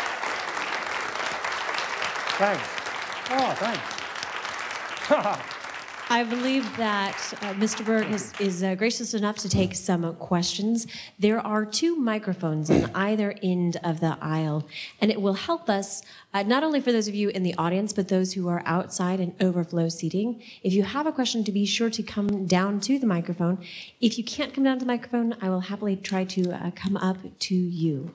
Thanks. Oh, thanks. I believe that Mr. Berg is gracious enough to take some questions. There are 2 microphones on either end of the aisle, and it will help us, not only for those of you in the audience, but those who are outside in overflow seating. If you have a question, to be sure to come down to the microphone. If you can't come down to the microphone, I will happily try to come up to you.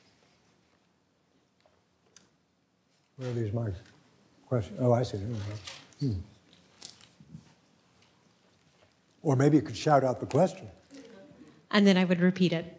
Where are these mics? Question? Oh, I see. Or maybe you could shout out the question. And then I would repeat it.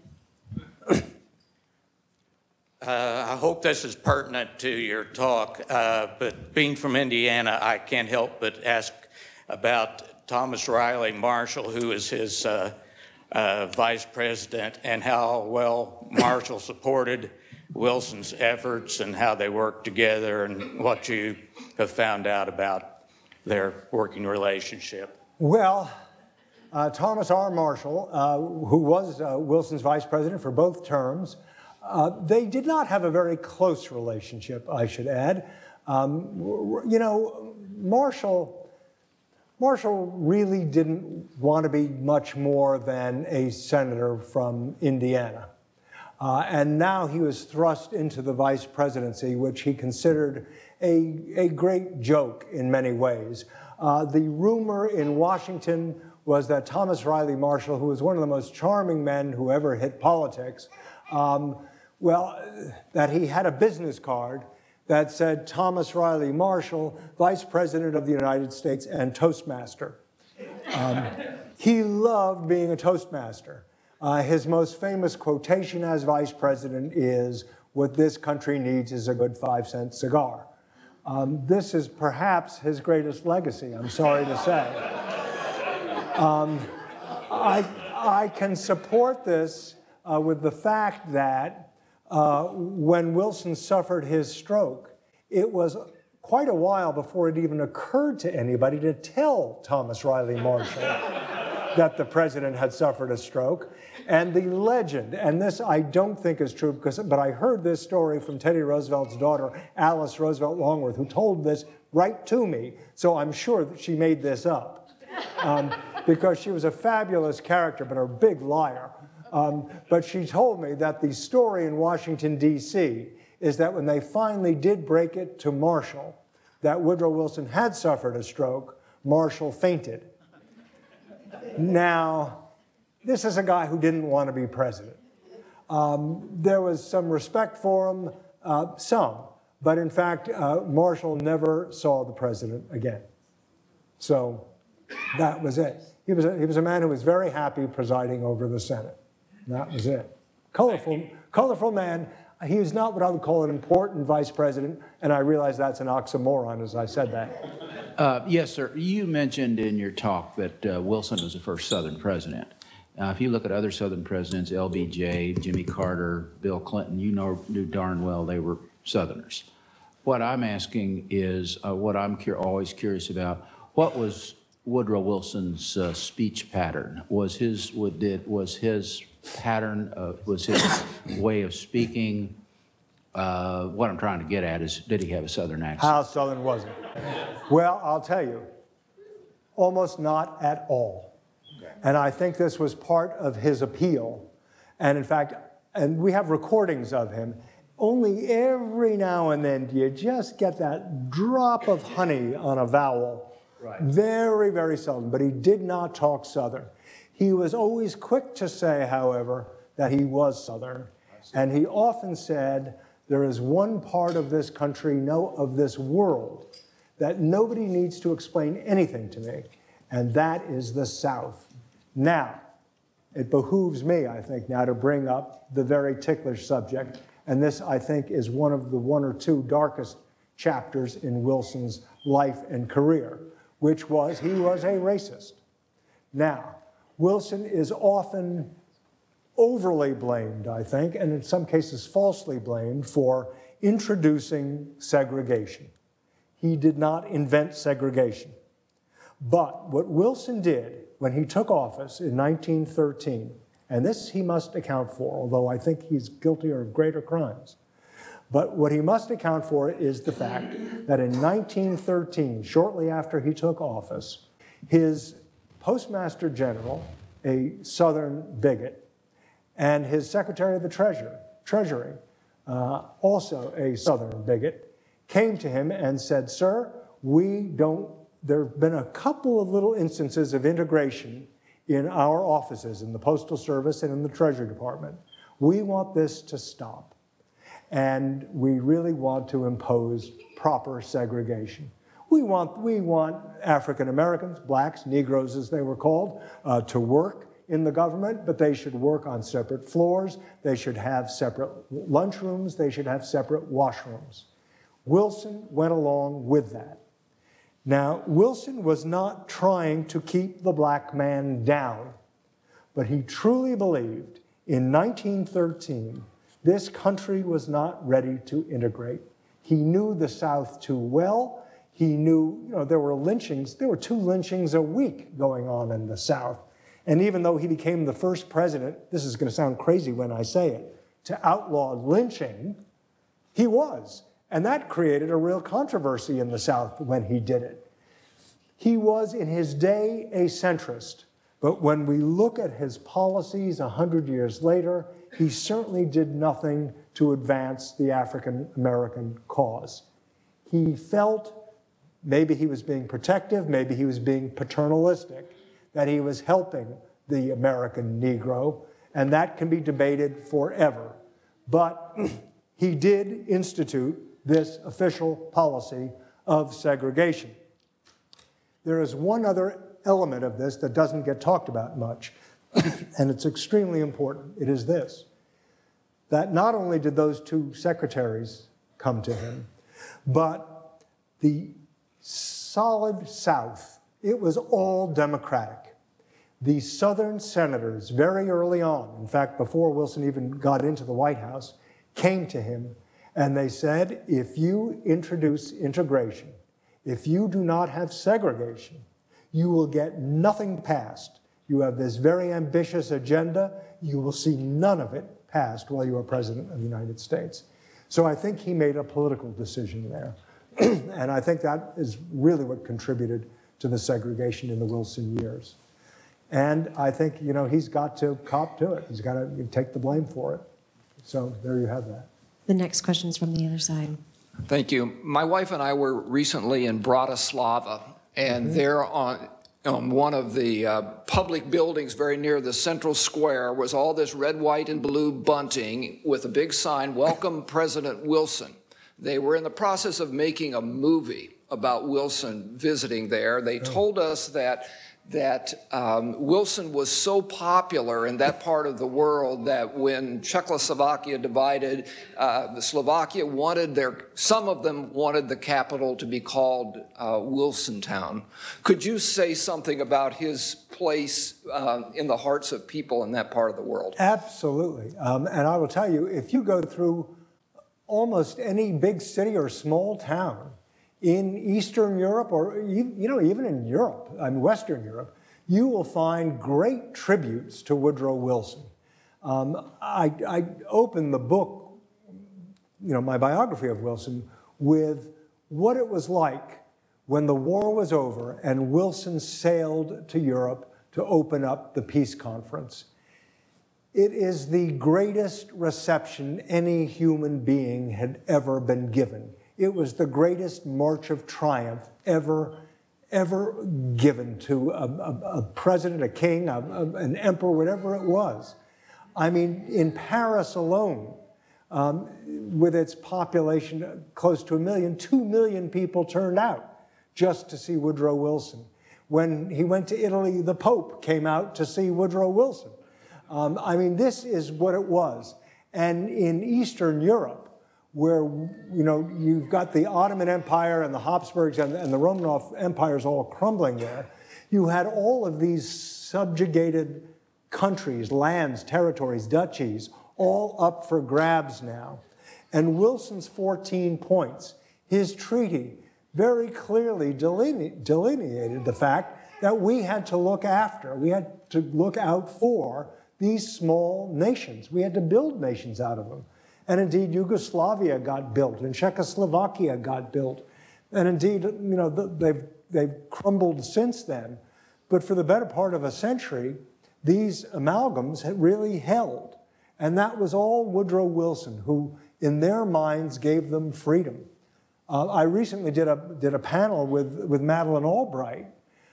I hope this is pertinent to your talk, but being from Indiana, I can't help but ask about Thomas Riley Marshall, who is his vice president, and how well Marshall supported Wilson's efforts and how they worked together and what you have found out about their working relationship. Well, Thomas R. Marshall, who was Wilson's vice president for both terms, they did not have a very close relationship, I should add. You know, Marshall really didn't want to be much more than a senator from Indiana. And now he was thrust into the vice presidency, which he considered a great joke in many ways. The rumor in Washington was that Thomas Riley Marshall, who was one of the most charming men who ever hit politics, that he had a business card that said Thomas Riley Marshall, Vice President of the United States and Toastmaster. He loved being a Toastmaster. His most famous quotation as Vice President is, "What this country needs is a good 5-cent cigar." This is perhaps his greatest legacy, I'm sorry to say. I can support this with the fact that when Wilson suffered his stroke, it was quite a while before it even occurred to anybody to tell Thomas Riley Marshall that the president had suffered a stroke. And the legend, and this I don't think is true, but I heard this story from Teddy Roosevelt's daughter, Alice Roosevelt Longworth, who told this right to me, so I'm sure that she made this up. Because she was a fabulous character, but a big liar. But she told me that the story in Washington, D.C. is that when they finally did break it to Marshall, that Woodrow Wilson had suffered a stroke, Marshall fainted. Now, this is a guy who didn't want to be president. There was some respect for him, but in fact, Marshall never saw the president again. So that was it. He was a man who was very happy presiding over the Senate. That was it. Colorful man. He was not what I would call an important vice president, and I realize that's an oxymoron as I said that. Yes, sir. You mentioned in your talk that Wilson was the first Southern president. If you look at other Southern presidents, LBJ, Jimmy Carter, Bill Clinton, you knew darn well they were Southerners. What I'm asking is, what I'm always curious about, what was Woodrow Wilson's speech pattern? Was his pattern, was his way of speaking, what I'm trying to get at is, did he have a Southern accent? How Southern was it? Well, I'll tell you, almost not at all. And I think this was part of his appeal. And in fact, and we have recordings of him, only every now and then do you just get that drop of honey on a vowel. Right. Very, very seldom, but he did not talk Southern. He was always quick to say, however, that he was Southern. And he often said, there is one part of this country, of this world, that nobody needs to explain anything to me, and that is the South. Now, it behooves me, I think, now to bring up the very ticklish subject, and this, I think, is one of the one or two darkest chapters in Wilson's life and career, which was he was a racist. Now, Wilson is often overly blamed, I think, and in some cases falsely blamed for introducing segregation. He did not invent segregation. But what Wilson did when he took office in 1913, and this he must account for, although I think he's guilty of greater crimes, but what he must account for is the fact that in 1913, shortly after he took office, his Postmaster General, a Southern bigot, and his Secretary of the Treasury, also a Southern bigot, came to him and said, "Sir, there have been a couple of little instances of integration in our offices, in the Postal Service and in the Treasury Department. We want this to stop, and we really want to impose proper segregation. We want African Americans, blacks, Negroes as they were called, to work in the government, but they should work on separate floors, they should have separate lunchrooms, they should have separate washrooms." Wilson went along with that. Now, Wilson was not trying to keep the black man down, but he truly believed in 1913 this country was not ready to integrate. He knew the South too well. He knew, there were lynchings. There were 2 lynchings a week going on in the South. And even though he became the first president, this is going to sound crazy when I say it, to outlaw lynching, he was. And that created a real controversy in the South when he did it. He was, in his day, a centrist. But when we look at his policies 100 years later, he certainly did nothing to advance the African American cause. He felt maybe he was being protective, maybe he was being paternalistic, that he was helping the American Negro, and that can be debated forever. But he did institute this official policy of segregation. There is one other element of this that doesn't get talked about much, and it's extremely important. It is this, that not only did those two secretaries come to him, but the solid South, it was all Democratic. The Southern senators, very early on, in fact, before Wilson even got into the White House, came to him and they said, if you introduce integration, if you do not have segregation, you will get nothing passed. You have this very ambitious agenda, you will see none of it passed while you are President of the United States. So I think he made a political decision there. And I think that is really what contributed to the segregation in the Wilson years. And I think, you know, he's got to cop to it. He's got to take the blame for it. So there you have that. The next question is from the other side. Thank you. My wife and I were recently in Bratislava, and there on one of the public buildings very near the central square was all this red, white, and blue bunting with a big sign, "Welcome President Wilson." They were in the process of making a movie about Wilson visiting there. They told us that Wilson was so popular in that part of the world that when Czechoslovakia divided, Slovakia wanted some of them wanted the capital to be called Wilsontown. Could you say something about his place in the hearts of people in that part of the world? Absolutely. And I will tell you, if you go through almost any big city or small town in Eastern Europe, or even in Europe, Western Europe, you will find great tributes to Woodrow Wilson. I opened the book, my biography of Wilson, with what it was like when the war was over and Wilson sailed to Europe to open up the peace conference. It is the greatest reception any human being had ever been given. It was the greatest march of triumph ever given to a president, a king, an emperor, whatever it was. I mean, in Paris alone, with its population close to 1 million, 2 million people turned out just to see Woodrow Wilson. When he went to Italy, the Pope came out to see Woodrow Wilson. I mean, this is what it was. And in Eastern Europe, where, you've got the Ottoman Empire and the Habsburgs and the Romanov empires all crumbling there, you had all of these subjugated countries, lands, territories, duchies, all up for grabs now. And Wilson's 14 points, his treaty, very clearly delineated the fact that we had to look out for these small nations. We had to build nations out of them. And indeed, Yugoslavia got built, and Czechoslovakia got built. And indeed, they've crumbled since then. But for the better part of a century, these amalgams had really held. And that was all Woodrow Wilson, who, in their minds, gave them freedom. I recently did a panel with Madeleine Albright,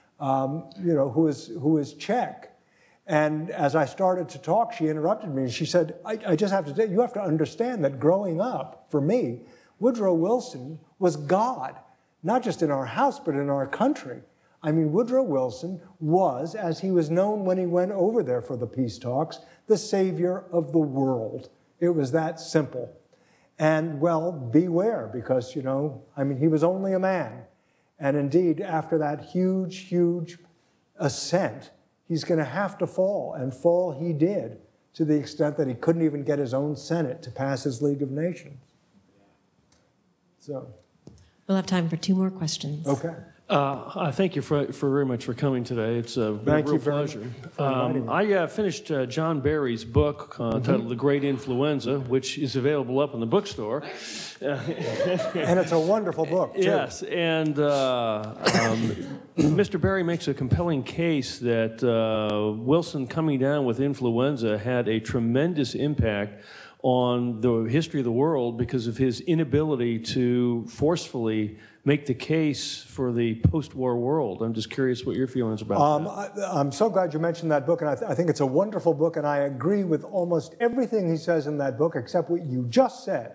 who is Czech. And as I started to talk, she interrupted me and she said, I just have to say, you have to understand that growing up, for me, Woodrow Wilson was God, not just in our house, but in our country. I mean, Woodrow Wilson was, as he was known when he went over there for the peace talks, the savior of the world. It was that simple. And, well, beware, because, he was only a man. And indeed, after that huge ascent, he's going to have to fall, and fall he did, to the extent that he couldn't even get his own Senate to pass his League of Nations. So, we'll have time for 2 more questions. Okay. I thank you for very much for coming today. It's a real pleasure. I finished John Barry's book titled The Great Influenza, which is available up in the bookstore. And it's a wonderful book, too. Yes, and Mr. Berry makes a compelling case that Wilson coming down with influenza had a tremendous impact on the history of the world because of his inability to forcefully make the case for the post-war world. I'm just curious what your feelings about that. I'm so glad you mentioned that book, and I think it's a wonderful book, and I agree with almost everything he says in that book except what you just said.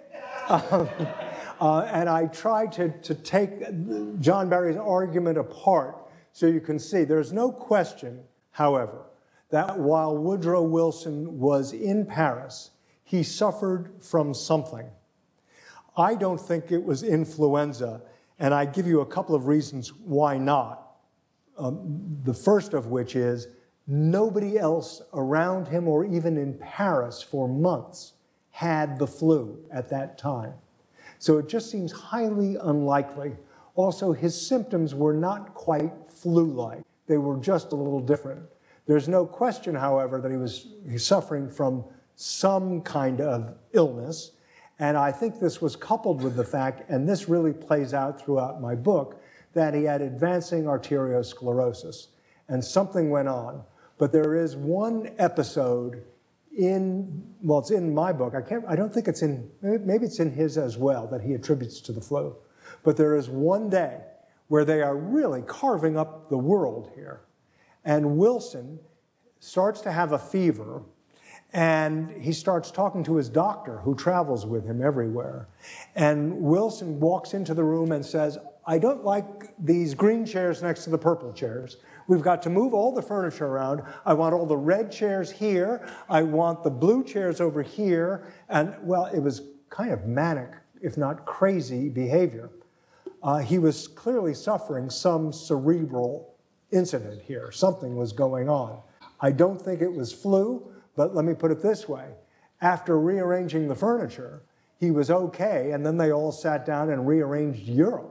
And I tried to take John Barry's argument apart so you can see. There's no question, however, that while Woodrow Wilson was in Paris, he suffered from something. I don't think it was influenza, and I give you a couple of reasons why not. The first of which is nobody else around him or even in Paris for months had the flu at that time. So it just seems highly unlikely. Also, his symptoms were not quite flu-like. They were just a little different. There's no question, however, that he's suffering from some kind of illness. And I think this was coupled with the fact, and this really plays out throughout my book, that he had advancing arteriosclerosis. And something went on. But there is one episode it's in my book. I don't think it's in, maybe it's in his as well, that he attributes to the flu. But there is one day where they are really carving up the world here. And Wilson starts to have a fever, and he starts talking to his doctor, who travels with him everywhere. And Wilson walks into the room and says, I don't like these green chairs next to the purple chairs. We've got to move all the furniture around. I want all the red chairs here. I want the blue chairs over here. And, well, it was kind of manic, if not crazy, behavior. He was clearly suffering some cerebral incident here. Something was going on. I don't think it was flu, but let me put it this way. After rearranging the furniture, he was okay, and then they all sat down and rearranged Europe.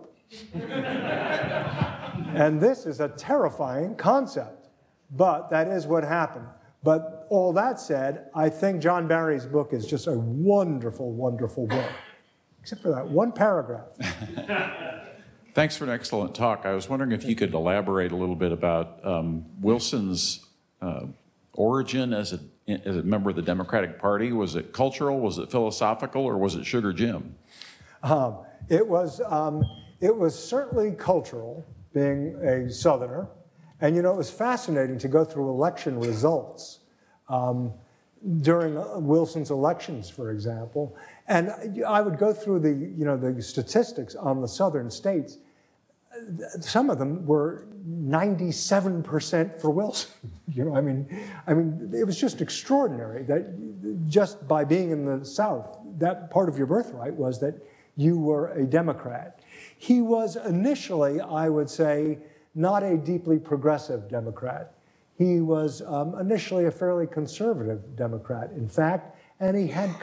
And this is a terrifying concept, but that is what happened. But all that said, I think John Barry's book is just a wonderful, wonderful book, except for that one paragraph. Thanks for an excellent talk. I was wondering if you could elaborate a little bit about Wilson's origin as a member of the Democratic Party. Was it cultural, was it philosophical, or was it Sugar Jim? It was certainly cultural, being a Southerner. And, it was fascinating to go through election results during Wilson's elections, for example. And I would go through the statistics on the Southern states. Some of them were 97% for Wilson. I mean, it was just extraordinary that just by being in the South, that part of your birthright was that you were a Democrat. He was initially, I would say, not a deeply progressive Democrat. He was initially a fairly conservative Democrat, in fact, and he had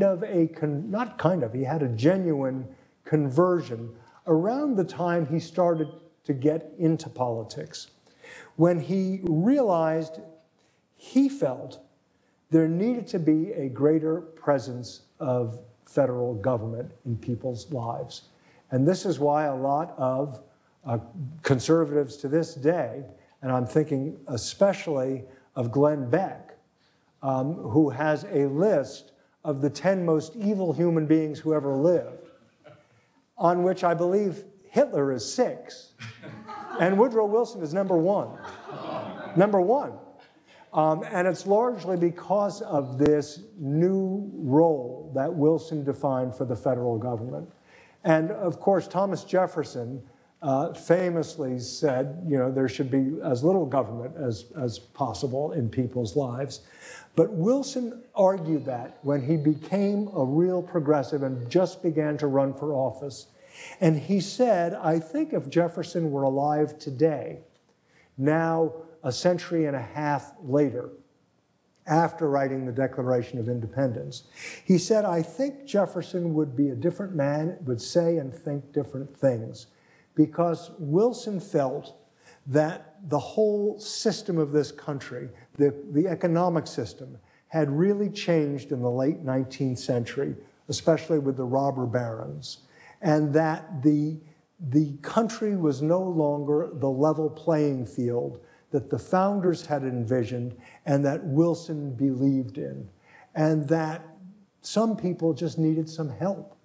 he had a genuine conversion around the time he started to get into politics, when he realized he felt there needed to be a greater presence of federal government in people's lives. And this is why a lot of conservatives to this day, and I'm thinking especially of Glenn Beck, who has a list of the 10 most evil human beings who ever lived, on which I believe Hitler is 6, and Woodrow Wilson is number 1. Number 1. And it's largely because of this new role that Wilson defined for the federal government. And of course, Thomas Jefferson famously said, there should be as little government as possible in people's lives. But Wilson argued that when he became a real progressive and just began to run for office. And he said, I think if Jefferson were alive today, now a century and a half later, after writing the Declaration of Independence, he said, I think Jefferson would be a different man, would say and think different things, because Wilson felt that the whole system of this country, the economic system, had really changed in the late 19th century, especially with the robber barons, and that the country was no longer the level playing field that the founders had envisioned and that Wilson believed in, and that some people just needed some help.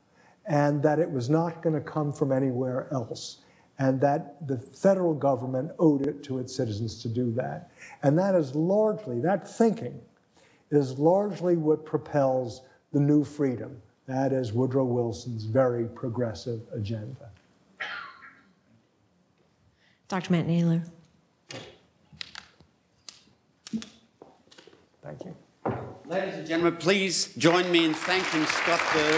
and that it was not going to come from anywhere else, and that the federal government owed it to its citizens to do that. And that is largely, that thinking is largely what propels the new freedom. That is Woodrow Wilson's very progressive agenda. Dr. Matt Naylor. Thank you. Ladies and gentlemen, please join me in thanking Scott Berg.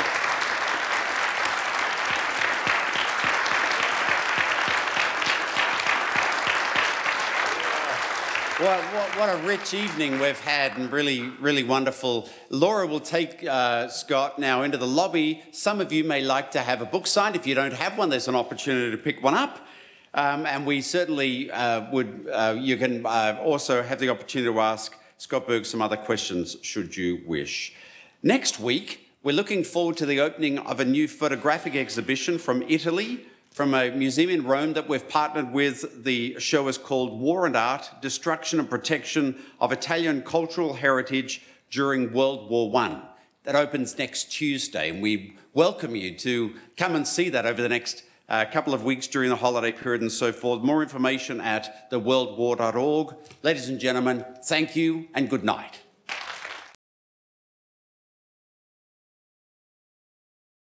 Well, what a rich evening we've had, and really, really wonderful. Laura will take Scott now into the lobby. Some of you may like to have a book signed. If you don't have one, there's an opportunity to pick one up. And we certainly you can also have the opportunity to ask Scott Berg some other questions should you wish. Next week, we're looking forward to the opening of a new photographic exhibition from Italy, from a museum in Rome that we've partnered with. The show is called War and Art, Destruction and Protection of Italian Cultural Heritage During World War I. That opens next Tuesday, and we welcome you to come and see that over the next couple of weeks during the holiday period and so forth. More information at theworldwar.org. Ladies and gentlemen, thank you and good night.